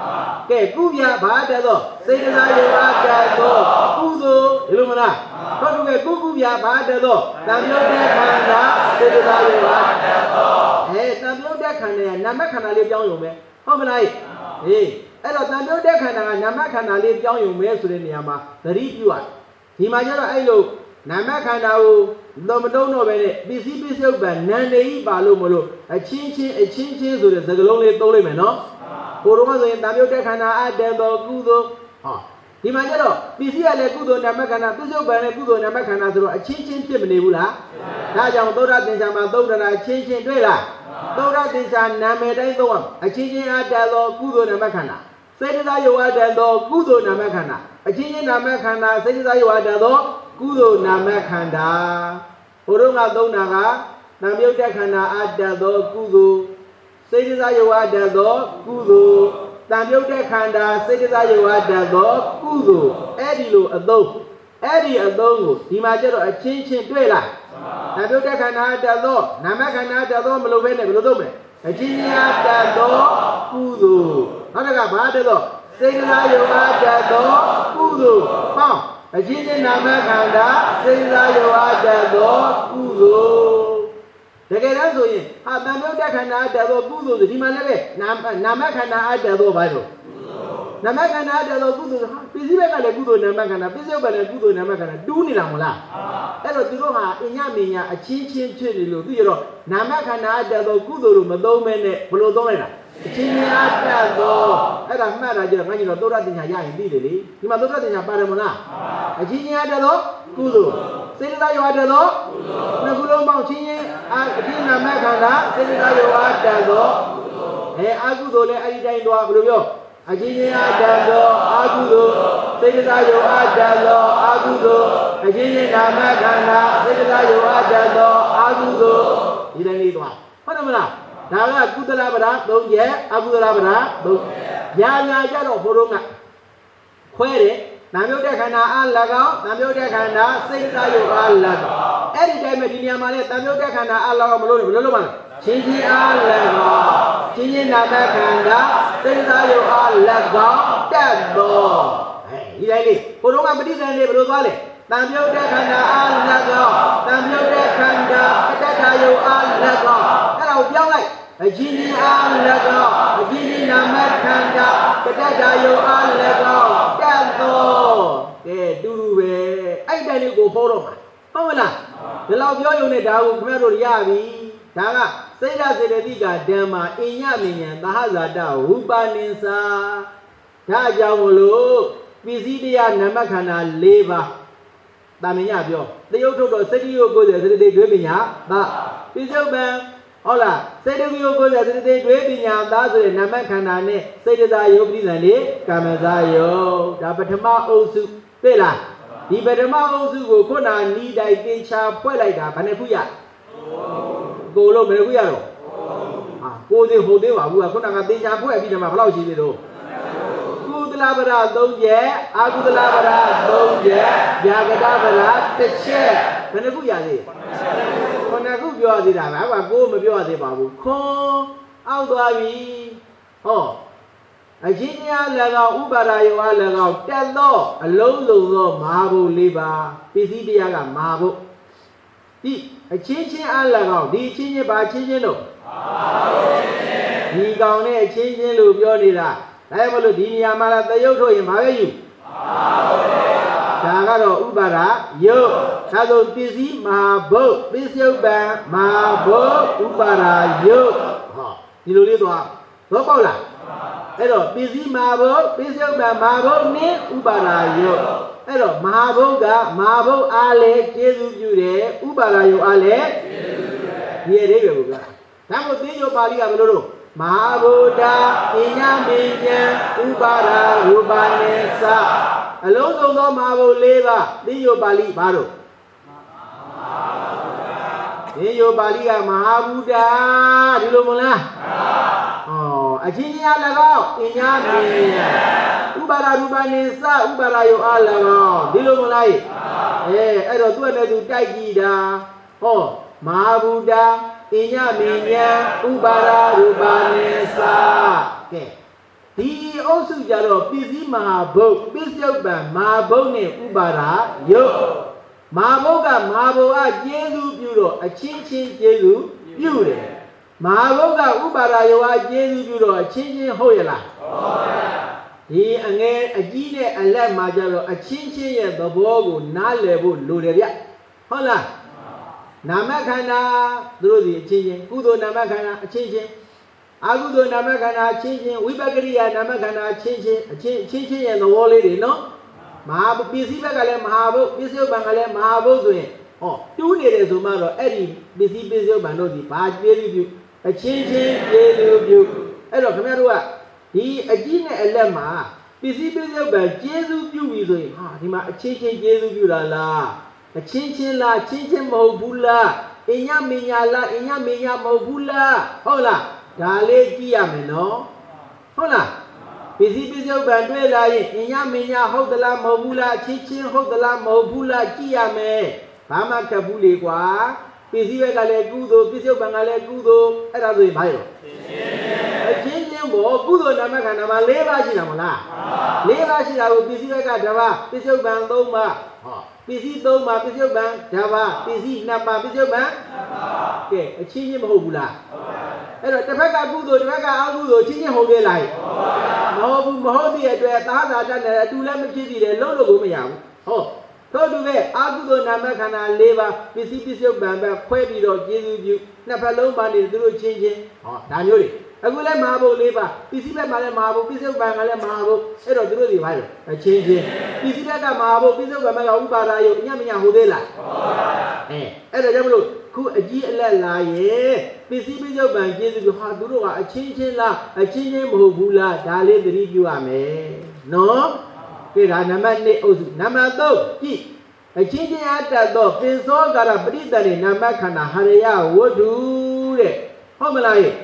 ကဲကုပြဘာတတ်သောစိတ်တရားယောဂတတ်သောကုသိုလ်ဒီလိုမလားဟုတ်ကဲ့ကုကုပြဘာတတ်သောတံပြုတ်တဲ့ခန္ဓာစိတ်တရားယောဂတတ်သောအဲတံပြုတ်တဲ့ခန္ဓာကနာမခန္ဓာလေးပြောင်းရုံပဲဟုတ်မလားဟေးအဲ့တော့တံပြုတ်တဲ့ခန္ဓာကနာမခန္ဓာလေးပြောင်းရုံပဲဆိုတဲ့နေရာမှာသတိပြုရဒီမှာကျတော့အဲ့လိုနာမခန္ဓာကိုတော့မတုံးတော့ပဲနဲ့ပစ္စည်းပစ္စုပ္ပန်နန္တေဤပါလို့မလို့အချင်းချင်းအချင်းချင်းဆိုတဲ့စကားလုံးလေးသုံးလိုက်မယ်နော်ဟိုတော့ဆိုရင်တံပြုတ်တဲ့ခန္ဓာအတ္တတော်ကုသိုလ်ဟောဒီမှာကျတော့ပစ္စည်းကလည်းကုသိုလ်နာမခန္ဓာပစ္စုပ္ပန်လည်းကုသိုလ်နာမခန္ဓာဆိုတော့အချင်းချင်းဖြစ်မနေဘူးလားဒါကြောင့်သုဒ္ဓသင်္ချာမှာသုဒ္ဓရာအချင်းချင်းတွေ့လားသုဒ္ဓသင်္ချာနာမည်တိုင်းသုံးအောင်အချင်းချင်းအတ္တတော်ကုသိုလ်နာမခန္ဓာစေတသာယောဂတတ်သောကုသိုလ်နာမခန္ဓာအချင်းချင်းနာမခန္ဓာစေတသာယောဂတတ်သောကုသိုလ်နာမခန္ဓာဘုရုံးကသုံးတာကနာမယုတ်တခန္ဓာအတ္တသောကုသိုလ်စေတသာယောဂတတ်သောကုသိုလ်တံပြုတ်တဲ့ခန္ဓာစေတသာယောဂတတ်သောကုသိုလ်အဲ့ဒီလိုအသုံးအဲ့ဒီအသုံးကိုဒီမှာကျတော့အချင်းချင်းတွေ့လားတံပြုတ်တဲ့ခန္ဓာအတ္တသောနာမခန္ဓာအတ္တသောမလို့ပဲနဲ့ဘယ်လိုသုံးမလဲအချင်းချင်းအတ္တသောကုသိုလ်ဟုတ်တယ်ကဘာတတ်သောစေတသာယောဂတတ်သောကုသိုလ်ဟောအချင်းချင်းနာမခန္ဓာစေတသာယောဂတတ်သောကုသိုလ်တကယ်တော့ဆိုရင်ဟာတံပြုတ်တဲ့ခန္ဓာအတ္တသောကုသိုလ်ဆိုဒီမှာလည်းပဲနာနာမခန္ဓာအတ္တသောဘာလို့နာမခန္ဓာအတ္တသောကုသိုလ်ဟာပစ္စည်းဘက်ကလည်းကုသိုလ်နာမခန္ဓာပစ္စည်းဘက်ကလည်းကုသိုလ်နာမခန္ဓာတူးနေတာမလားအဲ့တော့သူတို့ဟာအညမင်ညာအချင်းချင်းဖြစ်နေလို့ပြီးတော့နာမခန္ဓာအတ္တသောကုသိုလ်ကိုမသုံးမဲနဲ့ဘယ်လိုသုံးလိုက်တာအချင်းချင်းအတ္တသောအဲ့ဒါမှတ်တာကြတော့ငါကြီးတော့သုဒ္ဓသင်္ချာရရင်ပြီးတယ်လေဒီမှာသုဒ္ဓသင်္ချာပါတယ်မလားအချင်းချင်းအတ္တသောကုသိုလ်စေတသာယောဂတတ်သောနှစ်ခုလုံးပေါင်းချင်းချင်းအချင်းနာမခန္ဓာစေတသာယောဂတတ်သောအဲအကုသိုလ်လည်းအဲ့ဒီတိုင်းတော့ဘယ်လိုပြောအချင်းချင်းအတ္တသောအကုသိုလ်စေတသာယောဂတတ်သောအကုသိုလ်အချင်းချင်းနာမခန္ဓာစေတသာယောဂတတ်သောအကုသိုလ်ဒီတိုင်းလေးတော့ဟုတ်တယ်မလားဒါကကုသလပဒသုံးချက်အကုသလပဒသုံးညာညာကြတော့ဘုရုံးကခွဲတယ်နာမယုတ်တဲ့ခန္ဓာအား၎င်းနာမယုတ်တဲ့ခန္ဓာစိတ်သာယုတ်အား၎င်းအဲ့ဒီတိုင်းပဲဒီနေရာမှာလည်းနာမယုတ်တဲ့ခန္ဓာအား၎င်းမလို့ဘယ်လိုလုပ်မလဲချင်းချင်းအား၎င်းချင်းချင်းနာမခန္ဓာစိတ်သာယုတ်အား၎င်းတတ်သောအဲဒီတိုင်းလေးဘုရုံးကပဋိသင်္ဍေဘယ်လိုသွားလဲတံပြုတ်တဲ့ခန္ဓာအား၎င်းတံပြုတ်တဲ့ခန္ဓာအတ္တယုတ်အား၎င်းအဲ့ဒါကိုပြောင်းလိုက်အချင်းချင်းအား၎င်းအချင်းချင်းနာမခန္ဓာတတ္တယုတ်အား၎င်းတတ်သောကဲတူတူပဲအဲ့တိုင်းလေးကိုဖော်တော့မှာဟုတ်မလားဒီလောက်ပြောရုံနဲ့ဒါကိုခင်ဗျားတို့ရပြီဒါကစိတ်ဓာတ်စေတသိကဓမ္မအညမဉ္ဇဉ်သဟဇာတဝုပါနိသဒါကြောင့်မလို့ပစ္စည်းတရားနာမခန္ဓာ၄ပါးတာမညပြောတယုတ်ထုတ်တော့စတိယုကိုယ်စေတသိက်တွေပညာသပစ္စုပန်ဟုတ်လားစေတသိက်ကိုယ်စေတသိက်တွေပညာသဆိုတဲ့နာမခန္ဓာနဲ့စေတသာယုပ္ပဋိသန္ဓေကာမဇာယုဒါပထမအုပ်စုသိလားဒီပထမအုပ်စုကိုခုနနီးတိုင်းတင်ချာဖွဲ့လိုက်တာဘယ်နှခုရကိုလုံးဘယ်နှခုရတော့ဟာကိုသေးဟိုသေးပါဘူးကခုနကတင်ချာဖွဲ့ပြီးတော့မှဘယ်လောက်ရှိသေးတော့ကုသလပဒသုံးချက်အကုသလပဒသုံးချက်ဗျာကတပဒတစ်ချက်ဘယ်နှခုရသေးခုနခုပြောသေးတာဗျာကိုမပြောသေးပါဘူးခွန်အောက်သွားပြီဟောအချင်းချင်း၎င်းဥပါဒယောအား၎င်းတက်သောအလုံးစုံသောမဟာဘုတ်၄ပါးပစ္စည်းတရားကမဟာဘုတ်ဒီအချင်းချင်းအား၎င်းဒီအချင်းချင်းဘာချင်းချင်းလို့မဟာဘုတ်ဒီကောင်နဲ့အချင်းချင်းလို့ပြောနေတာဒါမှမဟုတ်ဒီနေရာမှာလာတယုတ်ထုတ်ရင်ဘာပဲယူမဟာဘုတ်ဒါကတော့ဥပါဒယုတ်ဒါဆိုပစ္စည်းမဟာဘုတ်ပစ္စုပန်မဟာဘုတ်ဥပါဒယုတ်ဟောဒီလိုလေးတော့တော့ပေါ့လားအဲ့တော့ပစ္စည်းမဟာဘုတ်ပစ္စုပန်မဟာဘုတ်နဲ့ဥပါဒယုတ်အဲ့တော့မဟာဘုတ်ကမဟာဘုတ်အားလည်းကျေစုပြုတယ်ဥပါဒယုတ်အားလည်းကျေစုပြုတယ်ဒီအရေးပဲကိုပြောတာဒါမို့သင်္ကြန်ပါဠိကဘယ်လိုလုပ်မဟာဗုဒ္ဓအညမဉ္ဇဉ်ဥပါဒရူပနိသအလုံးစုံသောမဟာဘုတ်၄ပါးသင်္ကြန်ပါဠိဘာလို့သင်္ကြန်ပါဠိကမဟာဗုဒ္ဓဒီလိုမလားဟောအချင်းချင်း၎င်းအညမဉ္ဇဉ်ဥပါဒရူပနိသဥပါဒယုအား၎င်းဒီလိုမလားအဲအဲ့တော့သူ့နဲ့သူတိုက်ကြည့်တာဟောမဟာဗုဒ္ဓအညမဉ္ဇဉ်ဥပါဒရူပနိသကဲဒီအုပ်စုကြတော့ပစ္စည်းမဟာဘုတ်ပစ္စုပန်မဟာဘုတ်နဲ့ဥပါဒာယုတ်မဟာဘုတ်ကမဟာဘုတ်အကျေစုပြုတော့အချင်းချင်းကျေစုပြုတယ်မဟာဘုတ်ကဥပါဒာယုတ်အကျေစုပြုတော့အချင်းချင်းဟုတ်ရလားဟုတ်ပါဘူးဒီအငယ်အကြီးနဲ့အလက်မှာကြတော့အချင်းချင်းရဲ့သဘောကိုနားလည်ဖို့လိုတယ်ဗျဟုတ်လားနာမခန္ဓာသူတို့ဒီအချင်းချင်းကုသိုလ်နာမခန္ဓာအချင်းချင်းအကုသိုလ်နာမခန္ဓာအချင်းချင်းဝိပက္ခရိယနာမခန္ဓာအချင်းချင်းအချင်းချင်းချင်းရဲ့သဘောလေးတွေနော်မဟာပစ္စည်းဘက်ကလည်းမဟာဘုတ်ပစ္စုပန်ကလည်းမဟာဘုတ်ဆိုရင်ဟောတူးနေတယ်ဆိုမှတော့အဲ့ဒီပစ္စည်းပစ္စုပန်တို့ဒီဘာကျေးဇူးပြုအချင်းချင်းကျေးဇူးပြုအဲ့တော့ခင်ဗျားတို့ကဒီအကြီးနဲ့အလက်မှာပစ္စည်းပစ္စုပန်ကျေးဇူးပြုပြီဆိုရင်ဟာဒီမှာအချင်းချင်းကျေးဇူးပြုတာလားအချင်းချင်းလားချင်းချင်းမဟုတ်ဘူးလားအညမညာလားအညမညာမဟုတ်ဘူးလားဟုတ်လားဒါလေးကြည့်ရမယ်နော်ဟုတ်လားပစ္စည်းပစ္စုပန်တွေ့လာရင်အညမညာဟုတ်သလားမဟုတ်ဘူးလားချင်းချင်းဟုတ်သလားမဟုတ်ဘူးလားကြည့်ရမယ်ဘာမှခက်ဘူးလေကွာပစ္စည်းဘက်ကလည်းကုသိုလ်ပစ္စုပန်ကလည်းကုသိုလ်အဲ့ဒါဆိုရင်ဘာရောအချင်းချင်းဘောကုသိုလ်နာမခန္ဓာမှာ၄ပါးရှိတာမလား၄ပါးရှိတာကိုပစ္စည်းဘက်ကတစ်ပါးပစ္စုပန်၃ပါးဟောပစ္စည်း၃ပါးပစ္စုပန်တစ်ပါးပစ္စည်းနှစ်ပါးပစ္စုပန်နှစ်ပါးကဲအချင်းချင်းမဟုတ်ဘူးလားအဲ့တော့တစ်ဖက်ကကုသိုလ်တစ်ဖက်ကအကုသိုလ်ချင်းချင်းဟုတ်သေးလားမဟုတ်ဘူးမဟုတ်သည့်အတွက်သာသာတတ်တယ်အတူလည်းမဖြစ်သေးတယ်လုံးလို့ကိုမရဘူးဟောထို့တူပဲအာကုသိုလ်နာမခန္ဓာ၄ပါးပစ္စည်းပစ္စုပန်ပဲခွဲပြီးတော့ကျေစုပြုနှစ်ဖက်လုံးပါနေသူတို့ချင်းချင်းဟောဒါမျိုးတွေအခုလည်းမဟာဘုတ်၄ပါးပစ္စည်းဘက်မှာလည်းမဟာဘုတ်ပစ္စုပန်ကလည်းမဟာဘုတ်အဲ့တော့သူတို့တွေဘာလဲအချင်းချင်းပစ္စည်းဘက်ကမဟာဘုတ်ပစ္စုပန်ဘက်ကဥပါဒာယုတ်အညမညာဟုတ်သေးလားဟုတ်ပါဘူးအဲအဲ့ဒါကြောင့်မလို့ခုအကြီးအလက်လာရဲ့ပစ္စည်းပစ္စုပန်ကျေစုပြုဟာသူတို့ကအချင်းချင်းလားအချင်းချင်းမဟုတ်ဘူးလားဒါလေးသတိပြုရမယ်နော်ကဲဒါနံပါတ်၂အုပ်စုနံပါတ်၃ကြည့်အချင်းချင်းအတ္တသောပင်စောကာရပရိသတ်နေနာမခန္ဓာဟရယဝတ္ထုတဲ့ဟုတ်မလားဟင်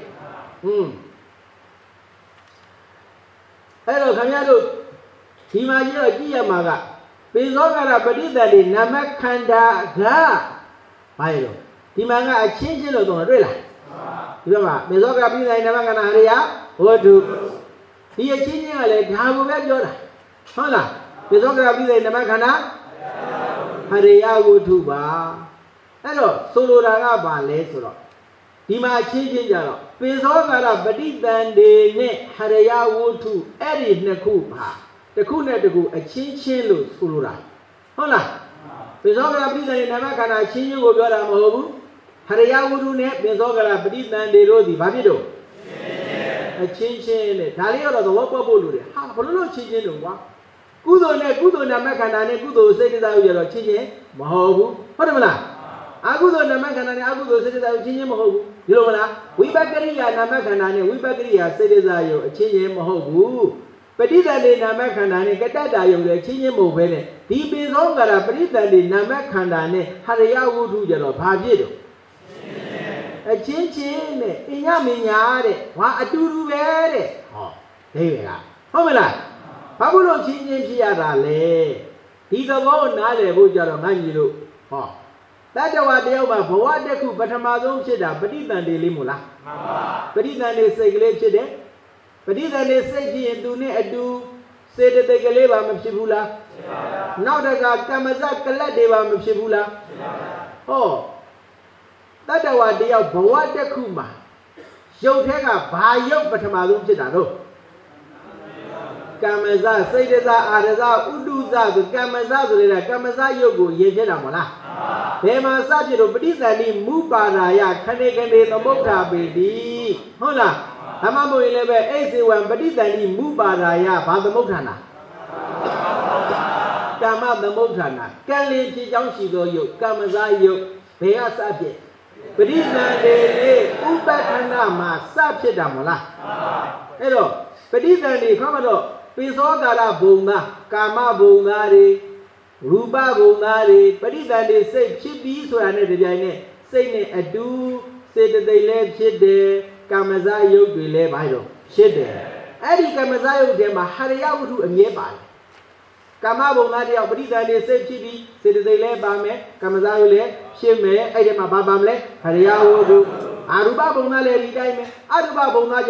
အဲ့တော့ခင်ဗျားတို့ဒီမှာကြည့်တော့ကြည့်ရမှာကပင်စောကာရပရိသတ်နေနာမခန္ဓာကဘာလဲဒီမှာကအချင်းချင်းလို့တော့တွေ့လားဒီတော့ကပင်စောကာရပရိသတ်နေနာမခန္ဓာဟရယဝတ္ထုဒီအချင်းချင်းကလည်းဒါကိုပဲပြောတာဟုတ်လားပင်စောကာရပရိသတ်နေနာမခန္ဓာဟရိယဝတ္ထုပါအဲ့တော့ဆိုလိုတာကဘာလဲဆိုတော့ဒီမှာချင်းချင်းကြတော့ပင်စောကာရပဋိသန္ဓေနဲ့ဟရိယဝတ္ထုအဲ့ဒီနှစ်ခုပါတစ်ခုနဲ့တစ်ခုအချင်းချင်းလို့ဆိုလိုတာဟုတ်လားပင်စောကာရပဋိသန္ဓေနာမခန္ဓာချင်းချင်းကိုပြောတာမဟုတ်ဘူးဟရိယဝတ္ထုနဲ့ပင်စောကာရပဋိသန္ဓေတို့ဒီဘာဖြစ်တော့အချင်းချင်းနဲ့ဒါလေးတော့သဘောပေါက်ဖို့လိုတယ်ဟာဘလို့လို့ချင်းချင်းတော့ကွာကုသိုလ်နဲ့ကုသိုလ်နာမခန္ဓာနဲ့ကုသိုလ်စိတ်တရားဥရတော့ချင်းချင်းမဟုတ်ဘူးဟုတ်တယ်မလားအကုသိုလ်နာမခန္ဓာနဲ့အကုသိုလ်စိတ်တရားဥချင်းချင်းမဟုတ်ဘူးဒီလိုမလားဝိပက္ခရိယာနာမခန္ဓာနဲ့ဝိပက္ခရိယာစိတ်တရားဥအချင်းချင်းမဟုတ်ဘူးပဋိသန္ဓေနာမခန္ဓာနဲ့ကတ္တတာယုံလည်းချင်းချင်းမဟုတ်ဘဲနဲ့ဒီပင်စောကာရပဋိသန္ဓေနာမခန္ဓာနဲ့ဟရိယဝတ္ထုကြတော့ဘာဖြစ်တော့အချင်းချင်းနဲ့အညမညာတဲ့ဟာအတူတူပဲတဲ့ဟောဒိဗေကဟုတ်မလားဘာလို့ချင်းချင်းဖြစ်ရတာလဲဒီသဘောကိုနားလည်ဖို့ကြတော့ငါညီလို့ဟောတတ္တဝါတယောက်မှာဘဝတစ်ခုပထမဆုံးဖြစ်တာပဋိသန္ဓေလေးမို့လားမှန်ပါပဋိသန္ဓေစိတ်ကလေးဖြစ်တယ်ပဋိသန္ဓေစိတ်ဖြစ်ရင်သူနဲ့အတူစေတသိက်ကလေးပါမဖြစ်ဘူးလားဖြစ်ပါဘူးနောက်တကကမ္မဇကလတ်တွေပါမဖြစ်ဘူးလားဖြစ်ပါဘူးဟောတတ္တဝါတယောက်ဘဝတစ်ခုမှာရုပ်ထဲကဘာရုပ်ပထမဆုံးဖြစ်တာတော့ကမ္မဇစိတ်တဇအာရဇဥဒုဇဆိုကမ္မဇဆိုတဲ့ကမ္မဇရုပ်ကိုရင်ဖြစ်တာမလားဘယ်မှာစဖြစ်လို့ပဋိသန္ဓိမူပါရာယခဏေခဏေသမုဋ္ဌာပေတိဟုတ်လားဓမ္မမို့ရင်လည်းပဲအိစေဝံပဋိသန္ဓိမူပါရာယဘာသမုဋ္ဌာနာကမ္မသမုဋ္ဌာနာကံလင်ဖြစ်ကြောင်းရှိသောယုတ်ကမ္မဇယုတ်ဘယ်ကစဖြစ်ပဋိသန္ဓေလေးဥပက္ခဏမှာစဖြစ်တာမလားအဲ့တော့ပဋိသန္ဓေခေါ်မှာတော့ပိသောကာရဘုံသားကာမဘုံသားတွေရူပဘုံသားတွေပဋိသန္ဓေစိတ်ဖြစ်ပြီးဆိုတာနဲ့တပြိုင်နက်စိတ်နဲ့အတူစေတသိက်လည်းဖြစ်တယ်ကမ္မဇယုတ်တွေလည်းဘာလို့ဖြစ်တယ်အဲ့ဒီကမ္မဇယုတ်ထဲမှာဟရိယဝတ္ထုအမြဲပါတယ်ကာမဘုံသားတယောက်ပဋိသန္ဓေစိတ်ဖြစ်ပြီးစေတသိက်လည်းပါမယ်ကမ္မဇယုတ်လည်းဖြစ်မယ်အဲ့ဒီမှာဘာပါမလဲဟရိယဝတ္ထုအာရူပဘုံသားလည်းဒီတိုင်းပဲအရူပဘုံသားကျတော့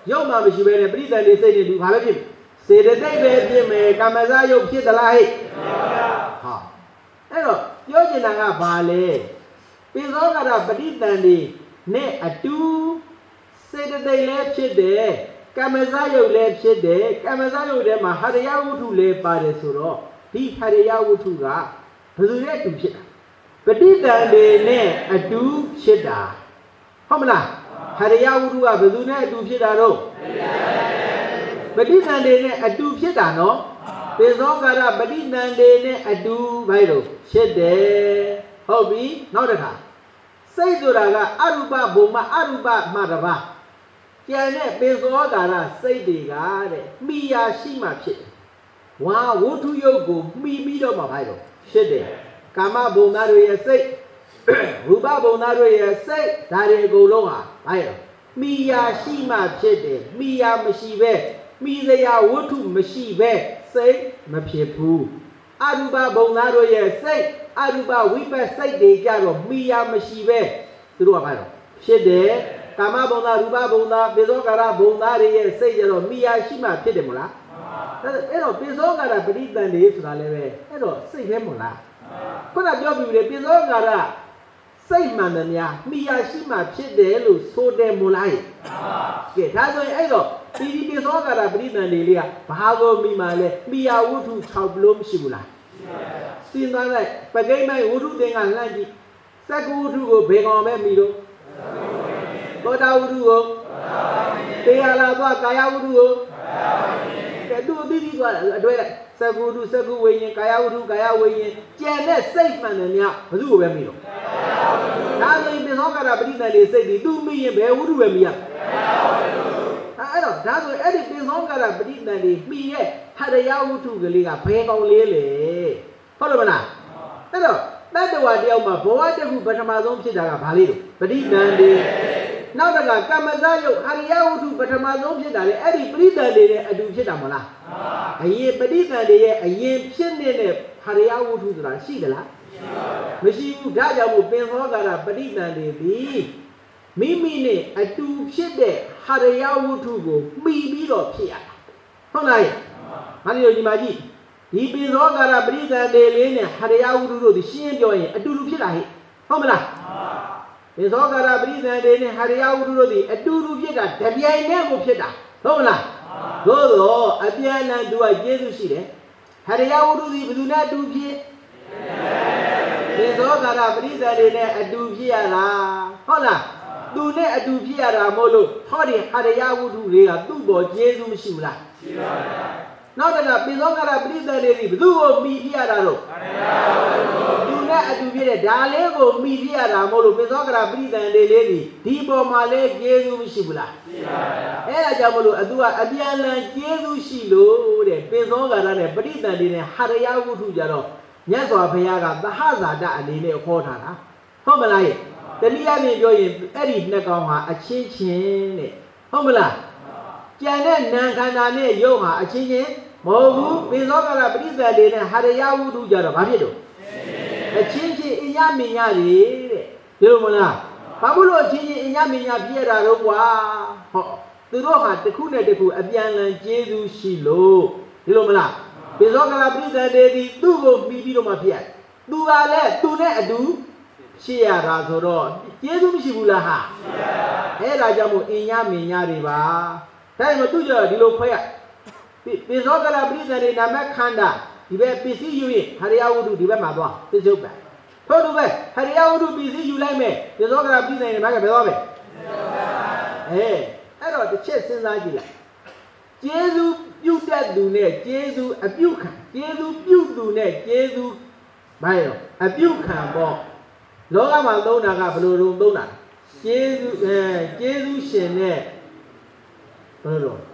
ရုပ်မှမရှိဘဲနဲ့ပရိသတ်လေးစိတ်နဲ့လူဘာပဲဖြစ်စေတသိက်ပဲဖြစ်မယ်ကာမဇာယုတ်ဖြစ်သလားဟဲ့ဟာအဲ့တော့ပြောချင်တာကဘာလဲပိသောကရပရိသတ်လေးနဲ့အတူစေတသိက်လည်းဖြစ်တယ်ကာမဇာယုတ်လည်းဖြစ်တယ်ကာမဇာယုတ်ထဲမှာဟရိယဝတ္ထုလည်းပါတယ်ဆိုတော့ဒီဟရိယဝတ္ထုကဘယ်သူနဲ့အတူဖြစ်တာပဋိသန္ဓေနဲ့အတူဖြစ်တာဟုတ်မလားဟရိယဝတ္ထုကဘယ်သူနဲ့အတူဖြစ်တာတော့ပဋိသန္ဓေနဲ့အတူဖြစ်တာနော်ပိသောကာရပဋိသန္ဓေနဲ့အတူဘိုက်တော့ဖြစ်တယ်ဟုတ်ပြီနောက်တစ်ခါစိတ်ဆိုတာကအရူပဘုံမှာအရူပမှတပါကျန်တဲ့ပိသောကာရစိတ်တွေကတဲ့မိယာရှိမှဖြစ်တယ်ဝါဝတ္ထုယုတ်ကိုမှီပြီးတော့မှဘိုက်တော့ဖြစ်တယ်ကာမဘုံသားတွေရဲ့စိတ်ရူပဘုံသားတွေရဲ့စိတ်ဒါတွေအကုန်လုံးဟာဘာလဲမိယာရှိမှဖြစ်တယ်မိယာမရှိပဲမိစရာဝတ္ထုမရှိပဲစိတ်မဖြစ်ဘူးအရူပဘုံသားတို့ရဲ့စိတ်အရူပဝိပတ်စိတ်တွေကြတော့မိယာမရှိပဲသူတို့ကဘာလဲဖြစ်တယ်ကာမဘုံသားရူပဘုံသားပိသောကာရဘုံသားတွေရဲ့စိတ်ကြတော့မိယာရှိမှဖြစ်တယ်မလားအဲ့တော့ပိသောကာရပဋိသန္ဓေဆိုတာလည်းပဲအဲ့တော့စိတ်ပဲမလားခုနပြောပြီးပြီပိသောကာရစိတ်မှန်တယ်များမိယာရှိမှဖြစ်တယ်လို့ဆိုတယ်မို့လားကဲဒါဆိုရင်အဲ့တော့ဒီဒီပိသောကာရပဋိသန္ဓေလေးကဘာကိုမိမှလဲမိယာဝတ္ထု၆ဘလို့မရှိဘူးလားစဉ်းစားလိုက်ပကိမ့်မိုင်ဝတ္ထုသင်္ကလှမ်းကြည့်စက္ကုဝတ္ထုကိုဘယ်ကောင်ပဲမိတော့သောတာဝတ္ထုကိုတေယလာသွားကာယဝတ္ထုကိုကဲသူအပြီးပြီးသွားအတွဲလိုက်စက္ကုဝတ္ထုစက္ကုဝိညာဉ်ကာယဝတ္ထုကာယဝိညာဉ်ကျန်တဲ့စိတ်မှန်တယ်များဘယ်သူကိုပဲမိတော့ဒါဆိုရင်ပိသောကာရပဋိသန္ဓေစိတ်ဒီသူမိရင်ဘယ်ဝတ္ထုပဲမိရအဲ့တော့ဒါဆိုအဲ့ဒီပိသောကာရပဋိသန္ဓေမိရဲ့ဟရိယဝတ္ထုကလေးကဘယ်ကောင်လေးလဲဟုတ်တယ်မလားအဲ့တော့တတ္တဝါတယောက်မှာဘဝတစ်ခုပထမဆုံးဖြစ်တာကဘာလေးတော့ပဋိသန္ဓေနောက်တစ်ခါကမ္မဇယုတ်ဟရိယဝတ္ထုပထမဆုံးဖြစ်တာလေအဲ့ဒီပဋိသန္ဓေနဲ့အတူဖြစ်တာမလားအရင်ပဋိသန္ဓေရဲ့အရင်ဖြစ်နေတဲ့ဟရိယဝတ္ထုဆိုတာရှိသလားမရှိဘူးဒါကြောင့်မို့ပင်သောကာရပဋိသန္ဓေသည်မိမိနဲ့အတူဖြစ်တဲ့ဟရိယဝတ္ထုကိုမှီပြီးတော့ဖြစ်ရတာဟုတ်လားဟာဒီလိုညီမကြီးဒီပိသောကာရပဋိသန္ဓေလေးနဲ့ဟရိယဝတ္ထုတို့ဒီရှင်းပြောရင်အတူတူဖြစ်တာဟဲ့ဟုတ်မလားပိသောကာရပဋိသန္ဓေနဲ့ဟရိယဝတ္ထုတို့ဒီအတူတူဖြစ်တာတပြိုင်တည်းကိုဖြစ်တာဟုတ်မလားသို့တော့အပြန်အလှန်သူကကျေးဇူးရှိတယ်ဟရိယဝတ္ထုဒီဘယ်သူနဲ့အတူဖြစ်ပိသောကာရပဋိသန္ဓေနဲ့အတူဖြစ်ရတာဟုတ်လားသူနဲ့အတူဖြစ်ရတာမို့လို့ဟောဒီဟရိယဝတ္ထုတွေကသူ့ပေါ်ကျေးဇူးမရှိဘူးလားရှိပါပါနောက်တစ်ခါပိသောကာရပဋိသန္ဓေဒီဘယ်သူကိုမိပြရတာတော့သူနဲ့အတူပြည့်တဲ့ဒါလေးကိုမိပြရတာမို့လို့ပိသောကာရပဋိသန္ဓေလေးဒီဒီပေါ်မှာလဲကျေးဇူးမရှိဘူးလားရှိပါပါအဲ့ဒါကြောင့်မလို့အတူကအပြန်အလှန်ကျေးဇူးရှိလို့တဲ့ပိသောကာရနဲ့ပဋိသန္ဓေနဲ့ဟရိယဝတ္ထုကြတော့မြတ်စွာဘုရားကသဟဇာတအနေနဲ့ခေါ်ထားတာဟုတ်မလားတနည်းအားဖြင့်ပြောရင်အဲ့ဒီနှစ်ကောင်ဟာအချင်းချင်းတဲ့ဟုတ်မလားကျန်တဲ့နာခန္ဓာနဲ့ယုတ်ဟာအချင်းချင်းမဟုတ်ဘူးပိသောကာရပဋိသန္ဓေနဲ့ဟရိယဝတ္ထုကြတော့ဘာဖြစ်တော့အချင်းချင်းအညမင်ညာတွေတဲ့ဒီလိုမလားဘာလို့လို့အချင်းချင်းအညမင်ညာဖြစ်ရတာတော့ကွာဟောသူတို့ဟာတစ်ခုနဲ့တစ်ခုအပြန်လန်ကျေးဇူးရှိလို့ဒီလိုမလားပိသောကာရပဋိသန္ဓေဒီသူ့ကိုပြီးပြီးတော့မှဖြစ်ရသူကလည်းသူနဲ့အတူရှိရတာဆိုတော့ကျေးဇူးမရှိဘူးလားဟာအဲ့ဒါကြောင့်မို့အင်ညမင်ညာတွေပါဒါမှမဟုတ်သူကြတော့ဒီလိုခွဲရပိသောကာရပဋိသန္ဓေနာမခန္ဓာဒီဘက်ပစ္စည်းယူရင်ဟရိယဝတ္ထုဒီဘက်မှာသွားပစ္စုပ္ပန်ထို့တူပဲဟရိယဝတ္ထုပစ္စည်းယူလိုက်မယ်ပိသောကာရပဋိသန္ဓေနာမကဘယ်သွားပဲအဲအဲ့တော့တစ်ချက်စဉ်းစားကြည့်လိုက်ကျေးဇူးပြုတတ်သူနဲ့ကျေးဇူးအပြုခံကျေးဇူးပြုသူနဲ့ကျေးဇူးဘာရောအပြုခံပေါ့လောကမှာသုံးတာကဘယ်လိုလုပ်သုံးတာကျေးဇူးအဲကျေးဇူးရှင်နဲ့ဘယ်လိုဟ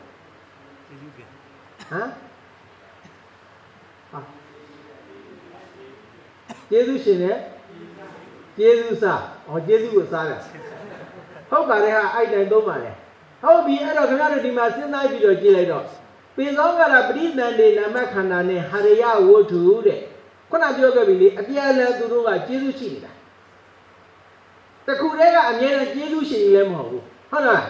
မ်ဟာကျေးဇူးရှင်နဲ့ကျေးဇူးစားဟောကျေးဇူးကိုစားတယ်ဟုတ်ပါတယ်ဟာအဲ့တိုင်သုံးပါလေဟုတ်ပြီအဲ့တော့ခင်ဗျားတို့ဒီမှာစဉ်းစားကြည့်တော့ကြည့်လိုက်တော့ပိသောကာရပဋိသန္ဓေနာမခန္ဓာနဲ့ဟရိယဝတ္ထုတဲ့ခုနပြောခဲ့ပြီလေအပြန်အလှန်သူတို့ကကျေးဇူးရှိနေတာတခုတည်းကအမြဲတမ်းကျေးဇူးရှိရင်လည်းမဟုတ်ဘူးဟုတ်လား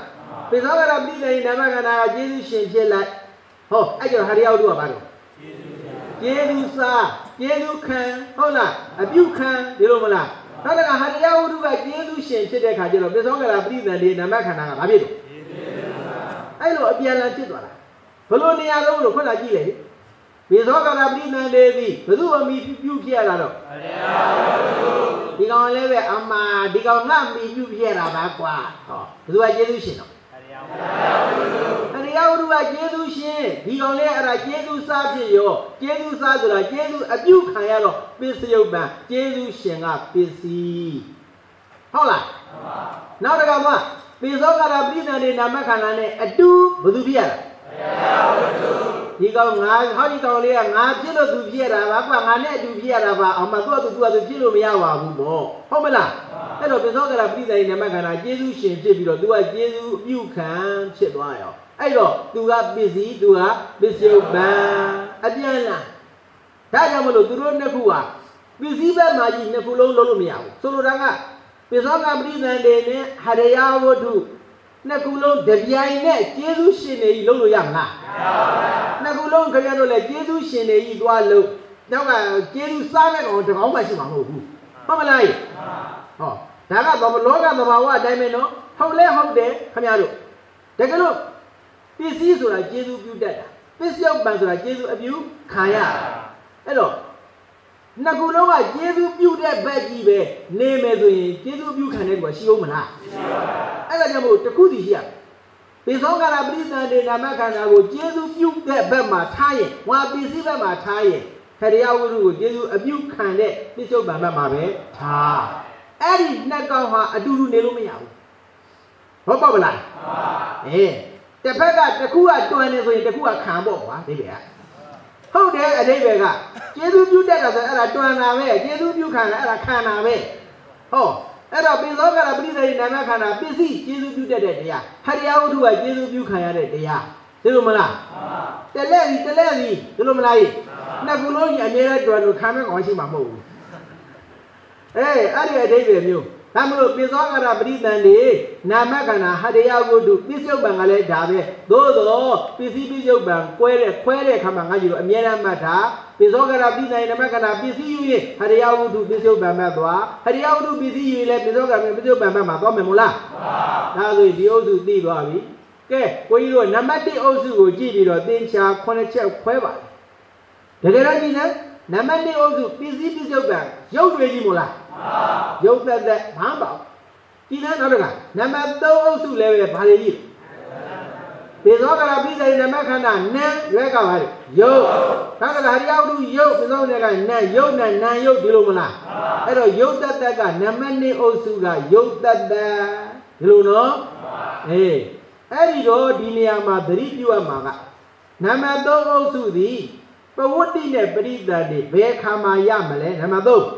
ပိသောကရပရိသေနမခန္ဓာကကျေးဇူးရှင်ဖြစ်လိုက်ဟောအဲ့ကြောင့်ဟာရယောတို့ကဘာလို့ကျေးဇူးစားကျေးဇူးခံဟုတ်လားအပြုခံဒီလိုမလားနောက်တကဟာရယောတို့ကကျေးဇူးရှင်ဖြစ်တဲ့ခါကျတော့ပိသောကရပရိသေနမခန္ဓာကဘာဖြစ်လို့အဲ့လိုအပြန်လည်ဖြစ်သွားတာဘလို့နေရာတော့လို့ခွက်လာကြည့်လေပိသောကရပရိသေသည်ဘယ်သူအမိပြုဖြစ်ရတာတော့ဒီကောင်လည်းပဲအမဒီကောင်ငါမိပြုဖြစ်ရတာပါကွာဟောဘယ်သူကကျေးဇူးရှင်တော့အရိယဝတ္ထုကကျေးဇူးရှင်ဒီကောင်လေးအဲ့ဒါကျေးဇူးစားဖြစ်ရောကျေးဇူးစားဆိုတာကျေးဇူးအပြုခံရတော့ပစ္စယုပ္ပံကျေးဇူးရှင်ကပစ္စည်းဟုတ်လားနောက်တစ်ခါမှပိသောကရပရိသေနာမခန္ဓာနဲ့အတူဘယ်သူဖြစ်ရတာဒီကောင်ငါဟောဒီကောင်လေးကငါဖြစ်လို့သူဖြစ်ရတာပါကွာငါနဲ့အတူဖြစ်ရတာပါအောင်မသူကသူကသူဖြစ်လို့မရပါဘူးပေါ့ဟုတ်မလားအဲ့တော့ပိသောကရပရိသေနာမခန္ဓာကျေးဇူးရှင်ဖြစ်ပြီးတော့သူကကျေးဇူးအပြုခံဖြစ်သွားရောအဲ့တော့သူကပစ္စည်းသူကပစ္စယုပ္ပံအပြန်လားဒါကြောင့်မလို့သူတို့နှစ်ခုဟာပစ္စည်းဘက်မှာကြီးနှစ်ခုလုံးလုံးလို့မရဘူးဆိုလိုတာကပိသောကပရိသေနဲ့ဟရယဝတ္ထုနှစ်ခုလုံးတပြိုင်နဲ့ကျေးဇူးရှင်တွေကြီးလုံးလို့ရမလားမရပါဘူးနှစ်ခုလုံးခင်ဗျားတို့လည်းကျေးဇူးရှင်တွေကြီးသွားလို့နောက်ကကျေးဇူးစားမဲ့ကောင်တကောင်မှရှိမှာမဟုတ်ဘူးဟုတ်မလားဟောဒါကတော့လောကသဘာဝအတိုင်းပဲနော်ဟုတ်လဲဟုတ်တယ်ခင်ဗျားတို့တကယ်လို့ပစ္စည်းဆိုတာကျေးဇူးပြုတတ်တာပစ္စယုပ္ပံဆိုတာကျေးဇူးအပြုခံရအဲ့တော့နှစ်ခုလုံးကကျေးဇူးပြုတဲ့ဘက်ကြီးပဲနေမယ်ဆိုရင်ကျေးဇူးပြုခံတဲ့ကွာရှိအောင်မလားရှိပါဘူးအဲ့ဒါကြောင့်မို့တခုတည်းရှိရပိသောကရပရိသေနာမခန္ဓာကိုကျေးဇူးပြုတဲ့ဘက်မှာထားရင်ဝါပစ္စည်းဘက်မှာထားရင်ခရိယဝတ္ထုကိုကျေးဇူးအပြုခံတဲ့ပစ္စုပ္ပန်ဘက်မှာပဲထားအဲ့ဒီနှစ်ကောင်ဟာအတူတူနေလို့မရဘူးဟုတ်ပါမလားအေးတစ်ဖက်ကတစ်ခုကတွန်းနေဆိုရင်တစ်ခုကခံပေါ့ကွာဒီလေကဟုတ်တယ်အတိတ်ပဲကကျေးဇူးပြုတတ်တာဆိုအဲ့ဒါတွန်းတာပဲကျေးဇူးပြုခံတာအဲ့ဒါခံတာပဲဟောအဲ့တော့ပိသောကရပရိသေနာမခန္ဓာပစ္စည်းကျေးဇူးပြုတတ်တဲ့တရားဟရိယဝတ္ထုကကျေးဇူးပြုခံရတဲ့တရားဒီလိုမလားတလဲစီတလဲစီဒီလိုမလားနှစ်ခုလုံးကြီးအမြဲတမ်းတွန်းလို့ခံမဲ့ကောင်ရှိမှာမဟုတ်ဘူးအေးအဲ့ဒီအတိတ်ပဲမျိုးဒါမလို့ပိသောကရပရိသေနာမခန္ဓာဟရိယဝတ္ထုပစ္စုပ္ပန်ကလည်းဒါပဲသို့သောပစ္စည်းပစ္စုပ္ပန်ကွဲတဲ့ခွဲတဲ့ခါမှာငါကြီးတို့အမြဲတမ်းမှတ်တာပိသောကရပရိသေနာမခန္ဓာပစ္စည်းယူရင်ဟရိယဝတ္ထုပစ္စုပ္ပန်မှတ်သွားဟရိယဝတ္ထုပစ္စည်းယူရင်လည်းပိသောကရပစ္စုပ္ပန်မှတ်မှာသွားမယ်မို့လားဒါဆိုရင်ဒီအုပ်စုသိသွားပြီကဲကိုကြီးတို့နံပါတ်တစ်အုပ်စုကိုကြည့်ပြီးတော့သင်္ချာခုနှစ်ချက်ခွဲပါတကယ်တော့ကြည့်နေနံပါတ်တစ်အုပ်စုပစ္စည်းပစ္စုပ္ပန်ရုပ်တွေကြီးမို့လားရုပ်သက်သက်ဘာပေါ့ဒီနဲ့နောက်တကနံပါတ်သုံးအုပ်စုလည်းပဲဘာတွေကြီးပိသောကရပရိသေနာမခန္ဓာနာရွဲကပါလေရုပ်နောက်တကဟရိယဝတ္ထုရုပ်ပိသောနဲ့ကနာရုပ်နဲ့နာရုပ်ဒီလိုမလားအဲ့တော့ရုပ်သက်သက်ကနံပါတ်နှစ်အုပ်စုကရုပ်သက်သက်ဒီလိုနော်အေးအဲ့ဒီတော့ဒီနေရာမှာသတိပြုရမှာကနံပါတ်သုံးအုပ်စုသည်ပဝတ္တိနဲ့ပရိသတ်တွေဘယ်ခါမှရမလဲနံပါတ်သုံး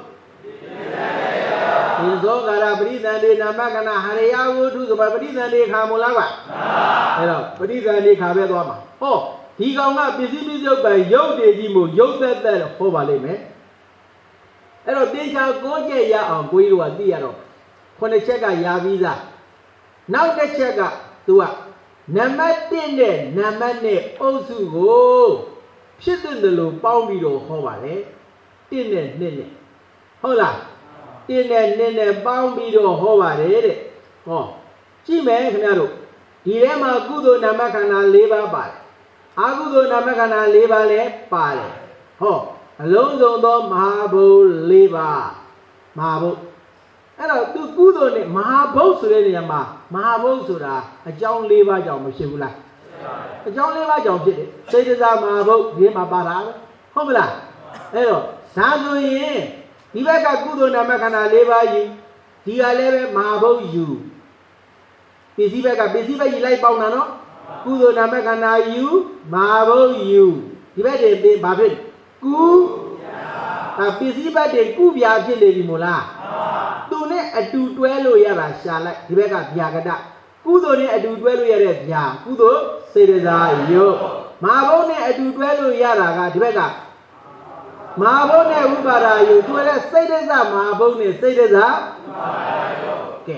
ပိသောကရပရိသေနာမခန္ဓာဟရိယဝတ္ထုဆိုပါပရိသေခါမို့လားကွာအဲ့တော့ပရိသေခါပဲသွားမှာဟောဒီကောင်ကပစ္စည်းပစ္စုပ္ပန်ရုပ်တွေကြီးမို့ရုပ်သက်သက်ဟောပါလိမ့်မယ်အဲ့တော့တေချာကိုးချက်ရအောင်ကိုကြီးတို့ကသိရတော့ခုနှစ်ချက်ကရပြီးသားနောက်တစ်ချက်ကသူကနံပါတ်တစ်နဲ့နံပါတ်နှစ်အုပ်စုကိုဖြစ်တဲ့လို့ပေါင်းပြီးတော့ဟောပါလေတစ်နဲ့နှစ်နဲ့ဟုတ်လားတင်းနဲ့နင်းနဲ့ပေါင်းပြီးတော့ဟောပါတယ်တဲ့ဟောကြည့်မယ်ခင်ဗျားတို့ဒီထဲမှာကုသိုလ်နာမခန္ဓာ၄ပါးပါတယ်အကုသိုလ်နာမခန္ဓာ၄ပါးလည်းပါတယ်ဟောအလုံးစုံသောမဟာဘုတ်၄ပါးမဟာဘုတ်အဲ့တော့သူကုသိုလ်နဲ့မဟာဘုတ်ဆိုတဲ့နေရာမှာမဟာဘုတ်ဆိုတာအကြောင်း၄ပါးကြောင့်မဖြစ်ဘူးလားအကြောင်း၄ပါးကြောင့်ဖြစ်တယ်စေတသာမဟာဘုတ်ဒီမှာပါတာဟုတ်မလားအဲ့တော့ဒါဆိုရင်ဒီဘက်ကကုသိုလ်နာမခန္ဓာ၄ပါးယူဒီကလည်းပဲမဟာဘုတ်ယူပစ္စည်းဘက်ကပစ္စည်းဘက်ကြီးလိုက်ပေါင်းတာနော်ကုသိုလ်နာမခန္ဓာယူမဟာဘုတ်ယူဒီဘက်တွေဘာဖြစ်ကုဒါပစ္စည်းဘက်တွေကုပြာဖြစ်နေပြီမို့လားသူနဲ့အတူတွဲလို့ရတာရှာလိုက်ဒီဘက်ကဗျာကတကုသိုလ်နဲ့အတူတွဲလို့ရတဲ့ဗျာကုသိုလ်စေတသာယုတ်မဟာဘုတ်နဲ့အတူတွဲလို့ရတာကဒီဘက်ကမဟာဘုတ်နဲ့ဥပါဒာယုတ်တွဲတဲ့စိတ်ဒဇမဟာဘုတ်နဲ့စိတ်ဒဇကဲ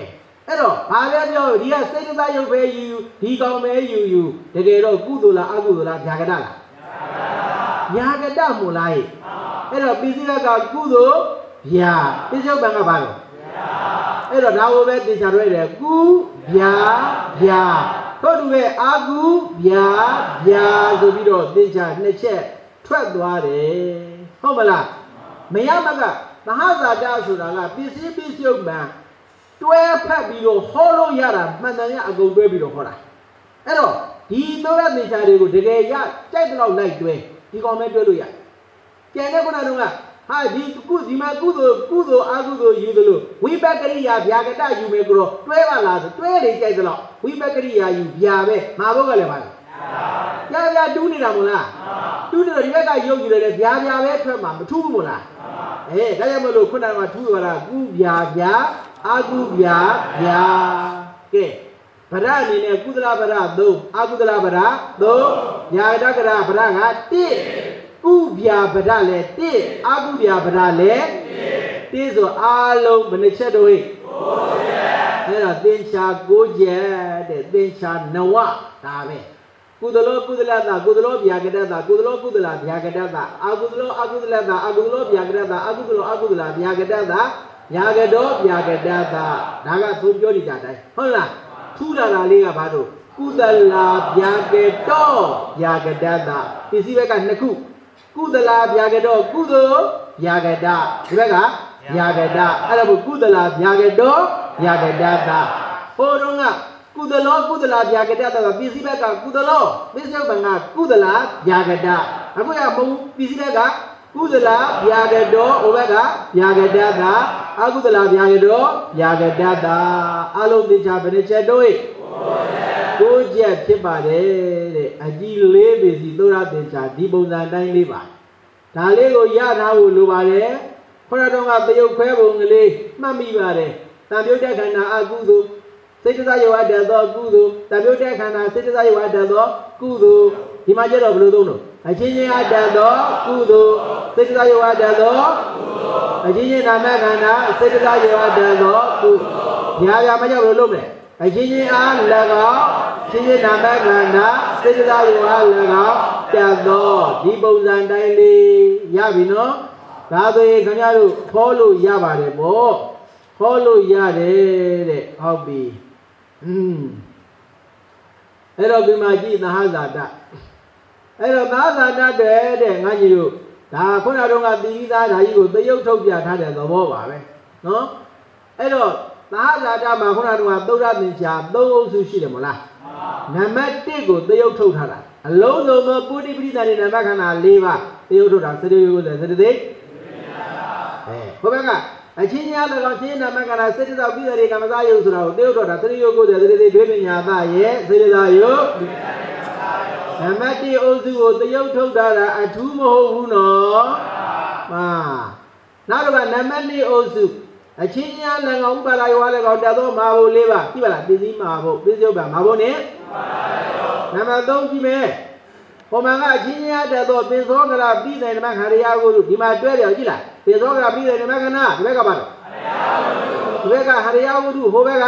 အဲ့တော့ဘာလဲပြောဒီကစိတ်တစားရုပ်ပဲယူယူဒီကောင်ပဲယူယူတကယ်တော့ကုသိုလ်လားအကုသိုလ်လားဗျာကတလားဗျာကတမို့လားအဲ့တော့ပိစိကကကုသိုလ်ဗျာပိစိယုတ်ဘံကဘာလို့အဲ့တော့ဒါကိုပဲသင်္ချာတွေ့တယ်ကုဗျာဗျာတို့တူပဲအာကုဗျာဗျာဆိုပြီးတော့သင်္ချာနှစ်ချက်ထွက်သွားတယ်ဟုတ်မလားမရမကသဟဇာတဆိုတာကပစ္စည်းပစ္စယုတ်ဘံတွဲဖက်ပြီးတော့ဟောလို့ရတာမှန်တယ်ရအကုန်တွဲပြီးတော့ဟောတာအဲ့တော့ဒီသောရသင်္ချာတွေကိုတကယ်ရကြိုက်တော့လိုက်တွဲဒီကောင်ပဲတွဲလို့ရကျန်တဲ့ခုနကတော့ဟာဒီကုဒီမှာကုသိုလ်ကုသိုလ်အကုသိုလ်ယူသလိုဝိပက္ခရိယာဗျာကတယူမယ်ကိုတော့တွဲပါလားဆိုတွဲလေကြိုက်သလောက်ဝိပက္ခရိယာယူဗျာပဲမှာဘုတ်ကလည်းပါလားဗျာဗျာတူးနေတာမို့လားတူးနေတော့ဒီဘက်ကယုတ်ယူတယ်ဗျာဗျာပဲထွက်မှာမထူးဘူးမို့လားအေးဒါကြောင့်မလို့ခုနကထူးသွားတာကုဗျာဗျာအကုဗျာဗျာကဲဗရအနေနဲ့ကုသလဗရသုံးအကုသလဗရသုံးဗျာကတကရဗရကတစ်ကုဗျာဗရလည်းတစ်အကုဗျာဗရလည်းတစ်ဆိုအားလုံးဘယ်နှချက်တော့ဟဲ့အဲ့ဒါသင်္ချာ၉ချက်တဲ့သင်္ချာနဝဒါပဲကုသလောကုသလတာကုသလောဗျာကတတာကုသလောကုသလဗျာကတတာအကုသလောအကုသလတာအကုသလောဗျာကတတာအကုသလောအကုသလဗျာကတတာဗျာကတောဗျာကတတာဒါကသုံးပြောနေကြတိုင်းဟုတ်လားထူလာတာလေးကဘာလို့ကုသလာဗျာကတောဗျာကတတာပစ္စည်းဘက်ကနှစ်ခုကုသလာဗျာကတောကုသိုလ်ဗျာကတဒီဘက်ကဗျာကတအဲ့ဒါကိုကုသလာဗျာကတောဗျာကတတာဟိုတုန်းကကုသလောကုသလာဗျာကတတာပစ္စည်းဘက်ကကုသလောပစ္စည်းဘက်ကကုသလာဗျာကတအခုကမဟုတ်ပစ္စည်းဘက်ကကုသလာဗျာကတောဟိုဘက်ကဗျာကတတာအကုသလာဗျာကတောဗျာကတတာအလုံးသင်္ချာဘယ်နှချက်တော့ကိုးချက်ဖြစ်ပါတယ်တဲ့အကြီးလေးပစ္စည်းသောရသင်္ချာဒီပုံစံတိုင်းလေးပါဒါလေးကိုရထားဖို့လိုပါတယ်ခေါရတော်ကတယုတ်ခွဲပုံကလေးမှတ်မိပါတယ်တံပြုတ်တဲ့ခန္ဓာအကုသိုလ်စိတ်တစားယောအတ္တသောကုသိုလ်တံပြုတ်တဲ့ခန္ဓာစိတ်တစားယောအတ္တသောကုသိုလ်ဒီမှာကျတော့ဘယ်လိုသုံးလို့အချင်းချင်းအတ္တသောကုသိုလ်စိတ်တစားယောအတ္တသောအချင်းချင်းနာမခန္ဓာစိတ်တစားယောအတ္တသောကုညာညာမကြောက်လို့လုပ်မယ်အချင်းချင်းအား၎င်းချင်းချင်းနာမခန္ဓာစိတ်တစားယောအား၎င်းတတ်သောဒီပုံစံတိုင်းလေးရပြီနော်ဒါဆိုရင်ခင်ဗျားတို့ခေါ်လို့ရပါတယ်ပေါ့ခေါ်လို့ရတယ်တဲ့ဟုတ်ပြီอืมအဲ့တော့ဒီမှာကြည့်သဟဇာတအဲ့တော့သဟဇာတတဲ့တဲ့ငါကြီးတို့ဒါခုနကတော့ကသီရိသားဓာကြီးကိုသရုပ်ထုတ်ပြထားတဲ့သဘောပါပဲနော်အဲ့တော့သဟဇာတမှာခုနကတော့သုဒ္ဓသင်္ချာသုံးအုပ်စုရှိတယ်မလားနံပါတ်တစ်ကိုသရုပ်ထုတ်ထားတာအလုံးစုံသောပုတိပရိသတ်နံပါတ်ခန္ဓာ၄ပါးသရုပ်ထုတ်တာစရိယုလည်းစရိသိအဲဘုရားကအချင်းချင်းလည်းကောင်းချင်းနာမကနာစိတ္တသောပြည်ရေကမစားယုဆိုတာကိုတယုတ်တော်တာသရိယုကိုယ်တည်းသရိသိဒွေပညာသရဲ့စေတသာယုနံပါတ်တစ်အုပ်စုကိုတယုတ်ထုတ်တာအထူးမဟုတ်ဘူးနော်ဟာနောက်တော့နံပါတ်နှစ်အုပ်စုအချင်းချင်းလည်းကောင်းဥပါဒယောလည်းကောင်းတတ်သောမာဘုလေးပါကြည့်ပါလားပစ္စည်းမာဘုပစ္စည်းဥပ္ပါမာဘုနဲ့နံပါတ်သုံးကြည့်မယ်ဟိုမှာကအချင်းချင်းတတ်သောပင်သောကရာပြည်တယ်ဓမ္မခန္ဓာရာကိုဒီမှာတွဲတယ်ကြည့်လားပင်သောကရာပြည်တယ်ဓမ္မခန္ဓာဒီဘက်ကပါတော့ဒီဘက်ကဟရိယဝုဒ္ဓဟိုဘက်က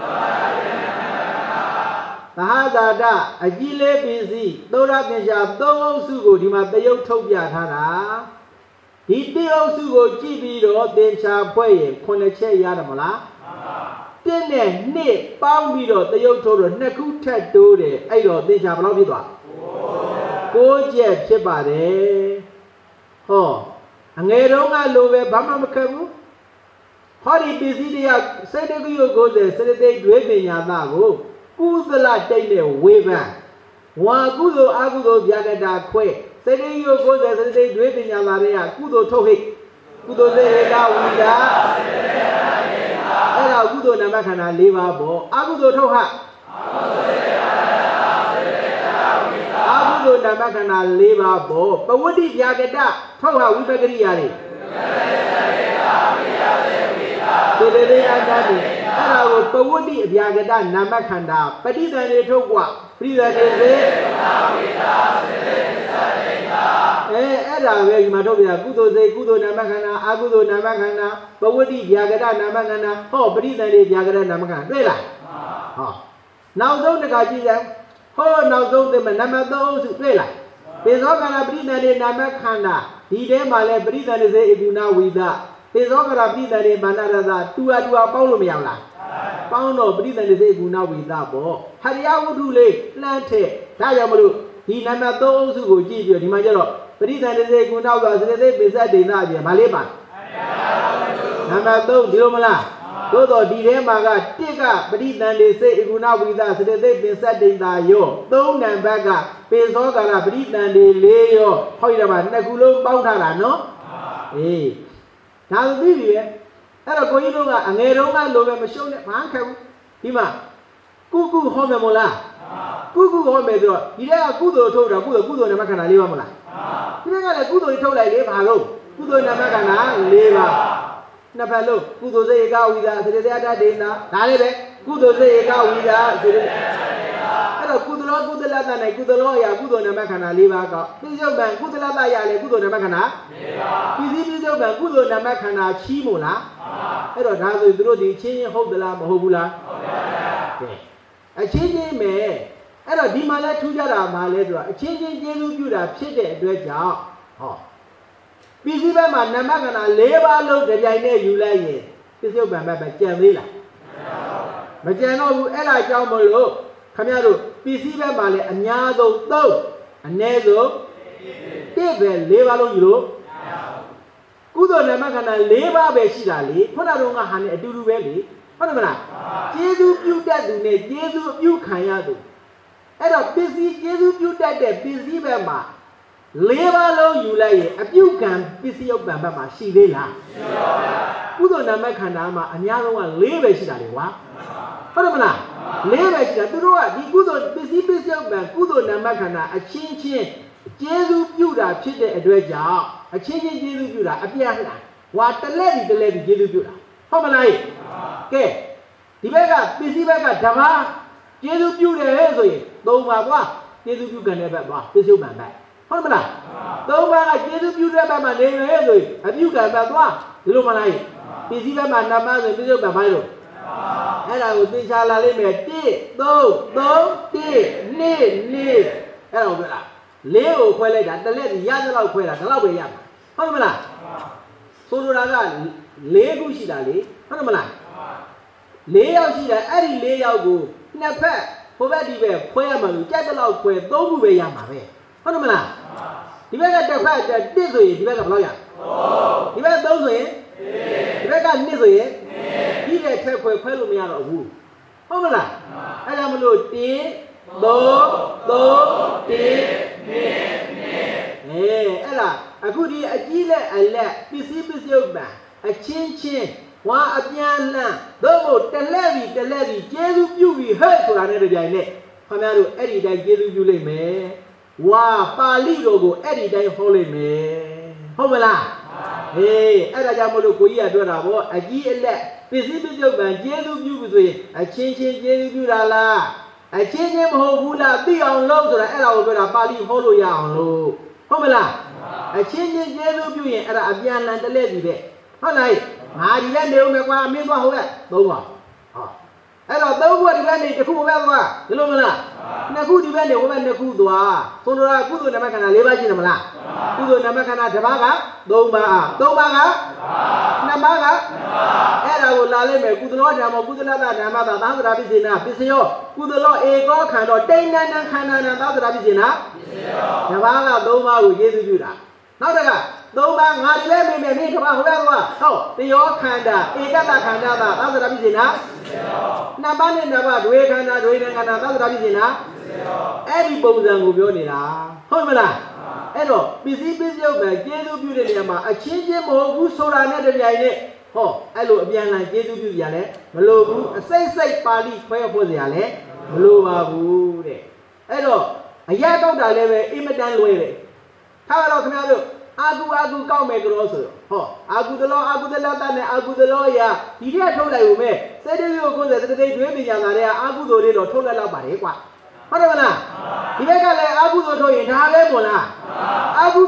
သဟဇာတအကြီးလေးပစ္စည်းသောရသင်္ချာသုံးအုပ်စုကိုဒီမှာတယုတ်ထုတ်ပြထားတာဒီတိအုပ်စုကိုကြည့်ပြီးတော့သင်္ချာဖွဲ့ရင်ခုနှစ်ချက်ရတယ်မလားတစ်နဲ့နှစ်ပေါင်းပြီးတော့တယုတ်ထုတ်တော့နှစ်ခုထပ်တိုးတယ်အဲ့တော့သင်္ချာဘယ်လောက်ဖြစ်သွားကိုးချက်ဖြစ်ပါတယ်ဟောအငယ်တုန်းကလိုပဲဘာမှမခက်ဘူးဟောဒီပစ္စည်းတွေကစိတ်တကူကိုယ်စရတိတ်တွေပညာသားကိုကုသလတိတ်နဲ့ဝေဖန်ဝါကုသိုလ်အကုသိုလ်ဗျာကတာခွဲစိတ်တကူကိုယ်စရတိတ်တွေပညာသားတွေကကုသိုလ်ထုတ်ဟိကုသိုလ်စေကဝိဒါအဲ့ဒါကုသိုလ်နာမခန္ဓာ၄ပါးပေါ့အကုသိုလ်ထုတ်ဟအကုသိုလ်နာမခန္ဓာ၄ပါးပေါ့ပဝတ္တိဗျာကတထုတ်ဟဝိပက္ခရိယာတွေသေတေတေအတ္တတိအဲ့ဒါကိုပဝတ္တိအဗျာကတနာမခန္ဓာပဋိသန္ဓေထုတ်กว่าပရိသန္ဓေစေအဲအဲ့ဒါပဲဒီမှာထုတ်ပြကုသိုလ်စိတ်ကုသိုလ်နာမခန္ဓာအကုသိုလ်နာမခန္ဓာဘဝတိဗျာကရနာမခန္ဓာဟောပရိသန္တိဗျာကရနာမခန္ဓာတွေ့လားဟောနောက်ဆုံးတစ်ခါကြည့်ကြဟောနောက်ဆုံးသင်္မနံပါတ်သုံးစုတွေ့လားပိသောကရပရိသန္တိနာမခန္ဓာဒီထဲမှာလဲပရိသန္တိစေဧကုဏဝိသပိသောကရပရိသန္တိမာနရသတူအတူအပေါင်းလို့မရဘူးလားပေါင်းတော့ပရိသန္တိစေဧကုဏဝိသပေါ့ဟရိယဝတ္ထုလေးလှမ်းထည့်ဒါကြောင့်မလို့ဒီနံပါတ်သုံးစုကိုကြည့်ပြီးဒီမှာကျတော့ပရိသန္တိစေဧကုဏဝိသစေတသိက်ပိစဒိဏအပြင်ဗာလေးပါနံပါတ်သုံးဒီလိုမလားသို့တော့ဒီထဲမှာကတစ်ကပရိသန္တိစေဧကုဏဝိသစေတသိက်ပိစဒိဏရောသုံးနံပါတ်ကပိသောကရပရိသန္တိလေးရောဟောရမှာနှစ်ခုလုံးပေါင်းထားတာနော်အေးဒါဆိုပြီးပြီပဲအဲ့တော့ကိုကြီးတို့ကအငယ်တုန်းကလိုပဲမရှုံးနဲ့ဘာခက်ဘူးဒီမှာကုကုဟောမယ်မို့လားကုကုဟောမယ်ဆိုတော့ဒီထဲကကုသိုလ်ထုတ်တာကုသိုလ်ကုသိုလ်နမခန္ဓာ၄ပါးမလားဒီထဲကလည်းကုသိုလ်ထုတ်လိုက်လေဘာလို့ကုသိုလ်နမခန္ဓာ၄ပါးနှစ်ဖက်လုံးကုသိုလ်စေဧကဝိသစေတသိက်အတ္တဒိဏဒါလေးပဲကုသိုလ်စေဧကဝိသစေတသိက်အဲ့တော့ကုသလောကုသလတ္တ၌ကုသလောအရာကုသိုလ်နမခန္ဓာ၄ပါးကပြစ္ဆုတ်ပံကုသလတ္တရလေကုသိုလ်နမခန္ဓာ၄ပါးပြည်စည်းပြစ္ဆုတ်ပံကုသိုလ်နမခန္ဓာချီးမို့လားအဲ့တော့ဒါဆိုသူတို့ဒီချင်းချင်းဟုတ်သလားမဟုတ်ဘူးလားဟုတ်ပါဘူးကဲအချင်းချင်းပဲအဲ့တော့ဒီမှာလဲထူးကြတာမှာလဲဆိုတော့အချင်းချင်းကျေးဇူးပြုတာဖြစ်တဲ့အတွက်ကြောင့်ဟောပစ္စည်းဘက်မှာနမခန္ဓာ၄ပါးလုံးကြပြိုင်နဲ့ယူလိုက်ရင်ပစ္စုပန်ဘက်ပဲကြံသေးလားမကြံတော့ဘူးအဲ့ဒါကြောင့်မလို့ခင်ဗျားတို့ပစ္စည်းဘက်မှာလည်းအများဆုံးသုံးအနည်းဆုံးတစ်ပဲ၄ပါးလုံးယူလို့ကုသိုလ်နမခန္ဓာ၄ပါးပဲရှိတာလေခုနကတော့ငါဟာနဲ့အတူတူပဲလေဟုတ်တယ်မလားကျေးဇူးပြုတတ်သူနဲ့ကျေးဇူးအပြုခံရသူအဲ့တော့ပစ္စည်းကျေးဇူးပြုတတ်တဲ့ပစ္စည်းဘက်မှာ၄ပါးလုံးယူလိုက်ရင်အပြုခံပစ္စည်းဥပ္ပံဘက်မှာရှိသေးလားရှိပါဘူးကုသိုလ်နမခန္ဓာမှာအများဆုံးက၄ပဲရှိတာလေကွာဟုတ်တယ်မလား၄ပဲရှိတာသူတို့ကဒီကုသိုလ်ပစ္စည်းပစ္စည်းဥပ္ပံကုသိုလ်နမခန္ဓာအချင်းချင်းကျေးဇူးပြုတာဖြစ်တဲ့အတွက်ကြောင့်အချင်းချင်းကျေးဇူးပြုတာအပြတ်လားဝါတလဲဒီတလဲဒီကျေးဇူးပြုတာဟုတ်မလားကဲဒီဘက်ကပစ္စည်းဘက်ကဓမ္မကျေးဇူးပြုတယ်ဆိုရင်သုံးပါသွားကျေးဇူးပြုခံတဲ့ဘက်သွားပစ္စည်းဥပ္ပံဘက်ဟုတ်မလားသုံးပါးကကျေးဇူးပြုတဲ့ဘက်မှာနေမယ်ဆိုရင်အပြုခံဘက်သွားဒီလိုမလားပစ္စည်းဘက်မှာနမဆိုပစ္စည်းဥပ္ပံဘက်လို့အဲ့ဒါကိုသင်္ချာလာလိမ့်မယ်တစ် သုံး သုံး တစ် နှစ် နှစ်အဲ့ဒါကိုပြောတာလေးကိုခွဲလိုက်တာတလက်ဒီရတဲ့လောက်ခွဲတာဒါလောက်ပဲရမှာဟုတ်မလားဆိုလိုတာကလေးခုရှိတာလေဟုတ်မလားလေးယောက်ရှိတယ်အဲ့ဒီလေးယောက်ကိုနှစ်ဖက်ဟိုဘက်ဒီဘက်ခွဲရမှာလို့ကြက်တဲ့လောက်ခွဲသုံးခုပဲရမှာပဲဟုတ်မလားဒီဘက်ကတစ်ဖက်တစ်ဆိုရင်ဒီဘက်ကဘယ်လောက်ရဒီဘက်သုံးဆိုရင်ဒီဘက်ကနှစ်ဆိုရင်ဒီတဲ့ထက်ခွဲခွဲလို့မရတော့ဘူးဟုတ်မလားအဲ့ဒါမလို့တစ် သုံး သုံး တစ် နှစ် နှစ်အဲအဲ့ဒါအခုဒီအကြီးလက်အလက်ပစ္စည်းပစ္စည်းဥပ္ပံအချင်းချင်းဝါအပြန်လှန်သို့မဟုတ်တလက်ပြီးတလက်ပြီးကျေးဇူးပြုပြီးဟဲ့ဆိုတာနဲ့တပြိုင်နက်ခင်ဗျားတို့အဲ့ဒီတိုင်းကျေးဇူးပြုလိုက်မယ်ဝါပါဠိတော်ကိုအဲ့ဒီတိုင်းဟောလိုက်မယ်ဟုတ်မလားဟေးအဲ့ဒါကြောင့်မလို့ကိုကြီးကတွေ့တာဗောအကြီးအလက်ပစ္စည်းပစ္စည်းဥပ္ပံကျေးဇူးပြုပြီးဆိုရင်အချင်းချင်းကျေးဇူးပြုတာလားအချင်းချင်းမဟုတ်ဘူးလားသိအောင်လုပ်ဆိုတာအဲ့ဒါကိုပြောတာပါဠိဟောလို့ရအောင်လို့ဟုတ်မလားအချင်းချင်းကျေးဇူးပြုရင်အဲ့ဒါအပြန်လန်တလဲပြီးပဲဟုတ်လားငါဒီလက်နေဦးမယ်ကွာမင်းသွားဟုတ်ကဲ့သုံးပါဟောအဲ့တော့သုံးခုဒီဘက်နေတစ်ခုပဲသွားဒီလိုမလားနှစ်ခုဒီဘက်နေဝဘက်နှစ်ခုသွားဆိုလိုတာကုသိုလ်နမခန္ဓာ၄ပါးရှိတယ်မလားကုသိုလ်နမခန္ဓာတစ်ပါးကသုံးပါးသုံးပါးကနှစ်ပါးကအဲ့ဒါကိုလာလိုက်မယ်ကုသလောဓမ္မကုသလတ္တဓမ္မသာသာသရာပိစေနာပစ္စယောကုသလောဧကောခန္ဓာတိဏ္ဏနံခန္ဓာနံသာသရာပိစေနာပစ္စယောတစ်ပါးကသုံးပါးကိုယေရှုပြုတာနောက်တစ်ခါသုံးပါးငါဒီလဲမိမယ်မင်းတစ်ပါးဟိုဘက်သွားဟုတ်တယောခန္ဓာဧကတ္တခန္ဓာသာသာသရာပိစေနာနှစ်ပါးနဲ့နှစ်ပါးဒွေခန္ဓာဒွေခန္ဓာသာသရာပိစေနာအဲ့ဒီပုံစံကိုပြောနေတာဟုတ်မလားအဲ့တော့ပစ္စည်းပစ္စည်းဥပ္ပံကျေးဇူးပြုတဲ့နေရာမှာအချင်းချင်းမဟုတ်ဘူးဆိုတာနဲ့တပြိုင်နက်ဟောအဲ့လိုအပြန်အလှန်ကျေးဇူးပြုကြလဲမလိုဘူးအစိတ်စိတ်ပါဠိခွဲဖို့စရာလဲမလိုပါဘူးတဲ့အဲ့တော့အရာတောက်တာလည်းပဲအင်မတန်လွယ်တယ်ထားတော့ခင်ဗျားတို့အာကုအာကုကောက်မယ်ကြောဆိုဟောအာကုတလောအာကုတလတ္တနဲ့အာကုတလောရာဒီထက်ထုတ်လိုက်ဦးမယ်စေတသိက်ကိုကိုယ်စေတသိက်တွင်းပညာသားတွေကအာကုသိုလ်တွေတော့ထုတ်လိုက်တော့ပါတယ်ကွာဟုတ်တယ်မလားဒီဘက်ကလည်းအာကုသိုလ်ထုတ်ရင်ဒါပဲမို့လားအာကု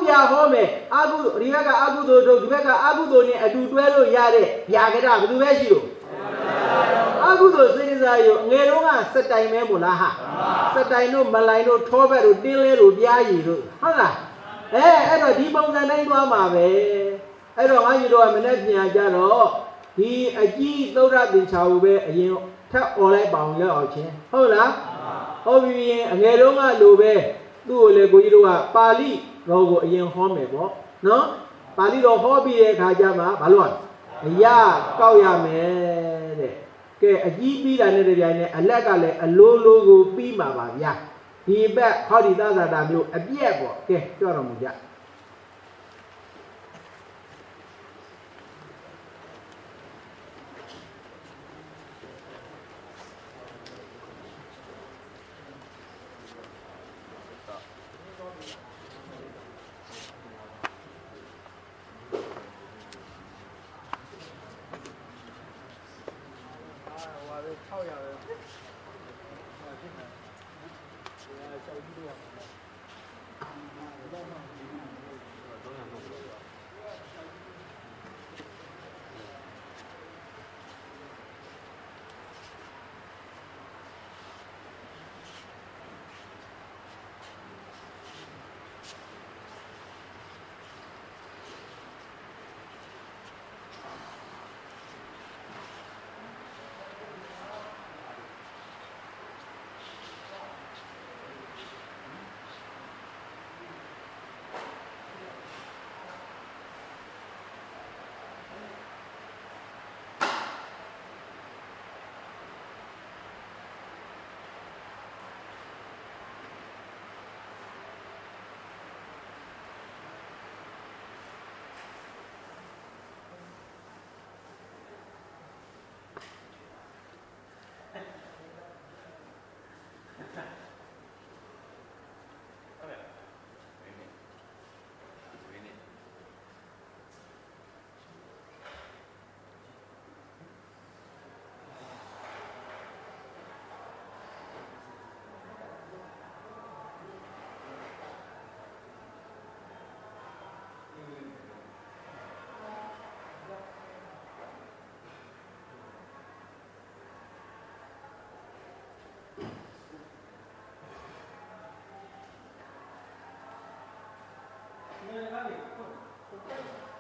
ပြဟောမယ်အကုဒီဘက်ကအကုသိုလ်တို့ဒီဘက်ကအကုသိုလ်နဲ့အတူတွဲလို့ရတဲ့ဗျာကရဘယ်သူပဲရှိလို့အကုသိုလ်စိတ်စားရောငယ်တော့ကစက်တိုင်မဲမို့လားဟာစက်တိုင်တို့မလိုင်တို့ထောဘက်တို့တင်းလဲတို့ပြားရည်တို့ဟုတ်လားအဲအဲ့တော့ဒီပုံစံတိုင်းသွားမှာပဲအဲ့တော့ငါကြီးတို့ကမနေ့ပြန်ကြတော့ဒီအကြီးသုဒ္ဓသင်္ချာဟုပဲအရင်ထပ်អော်လိုက်ပါအောင်ရအောင်ချင်းဟုတ်လားဟုတ်ပြီရင်အငယ်တော့ကလိုပဲသူ့ကိုလေကိုကြီးတို့ကပါဠိတော်ကိုအရင်ဟောမယ်ပေါ့နော်ပါဠိတော်ဟောပြီးတဲ့အခါကျမှဘာလို့အရာကောက်ရမယ်တဲ့ကဲအကြီးပြီးတာနဲ့တပြိုင်နက်အလက်ကလည်းအလိုလိုကိုပြီးမှာပါဗျာဒီဘက်ဟောဒီသဇာတာမျိုးအပြက်ပေါ့ကဲပြောတော်မူကြ Thank you.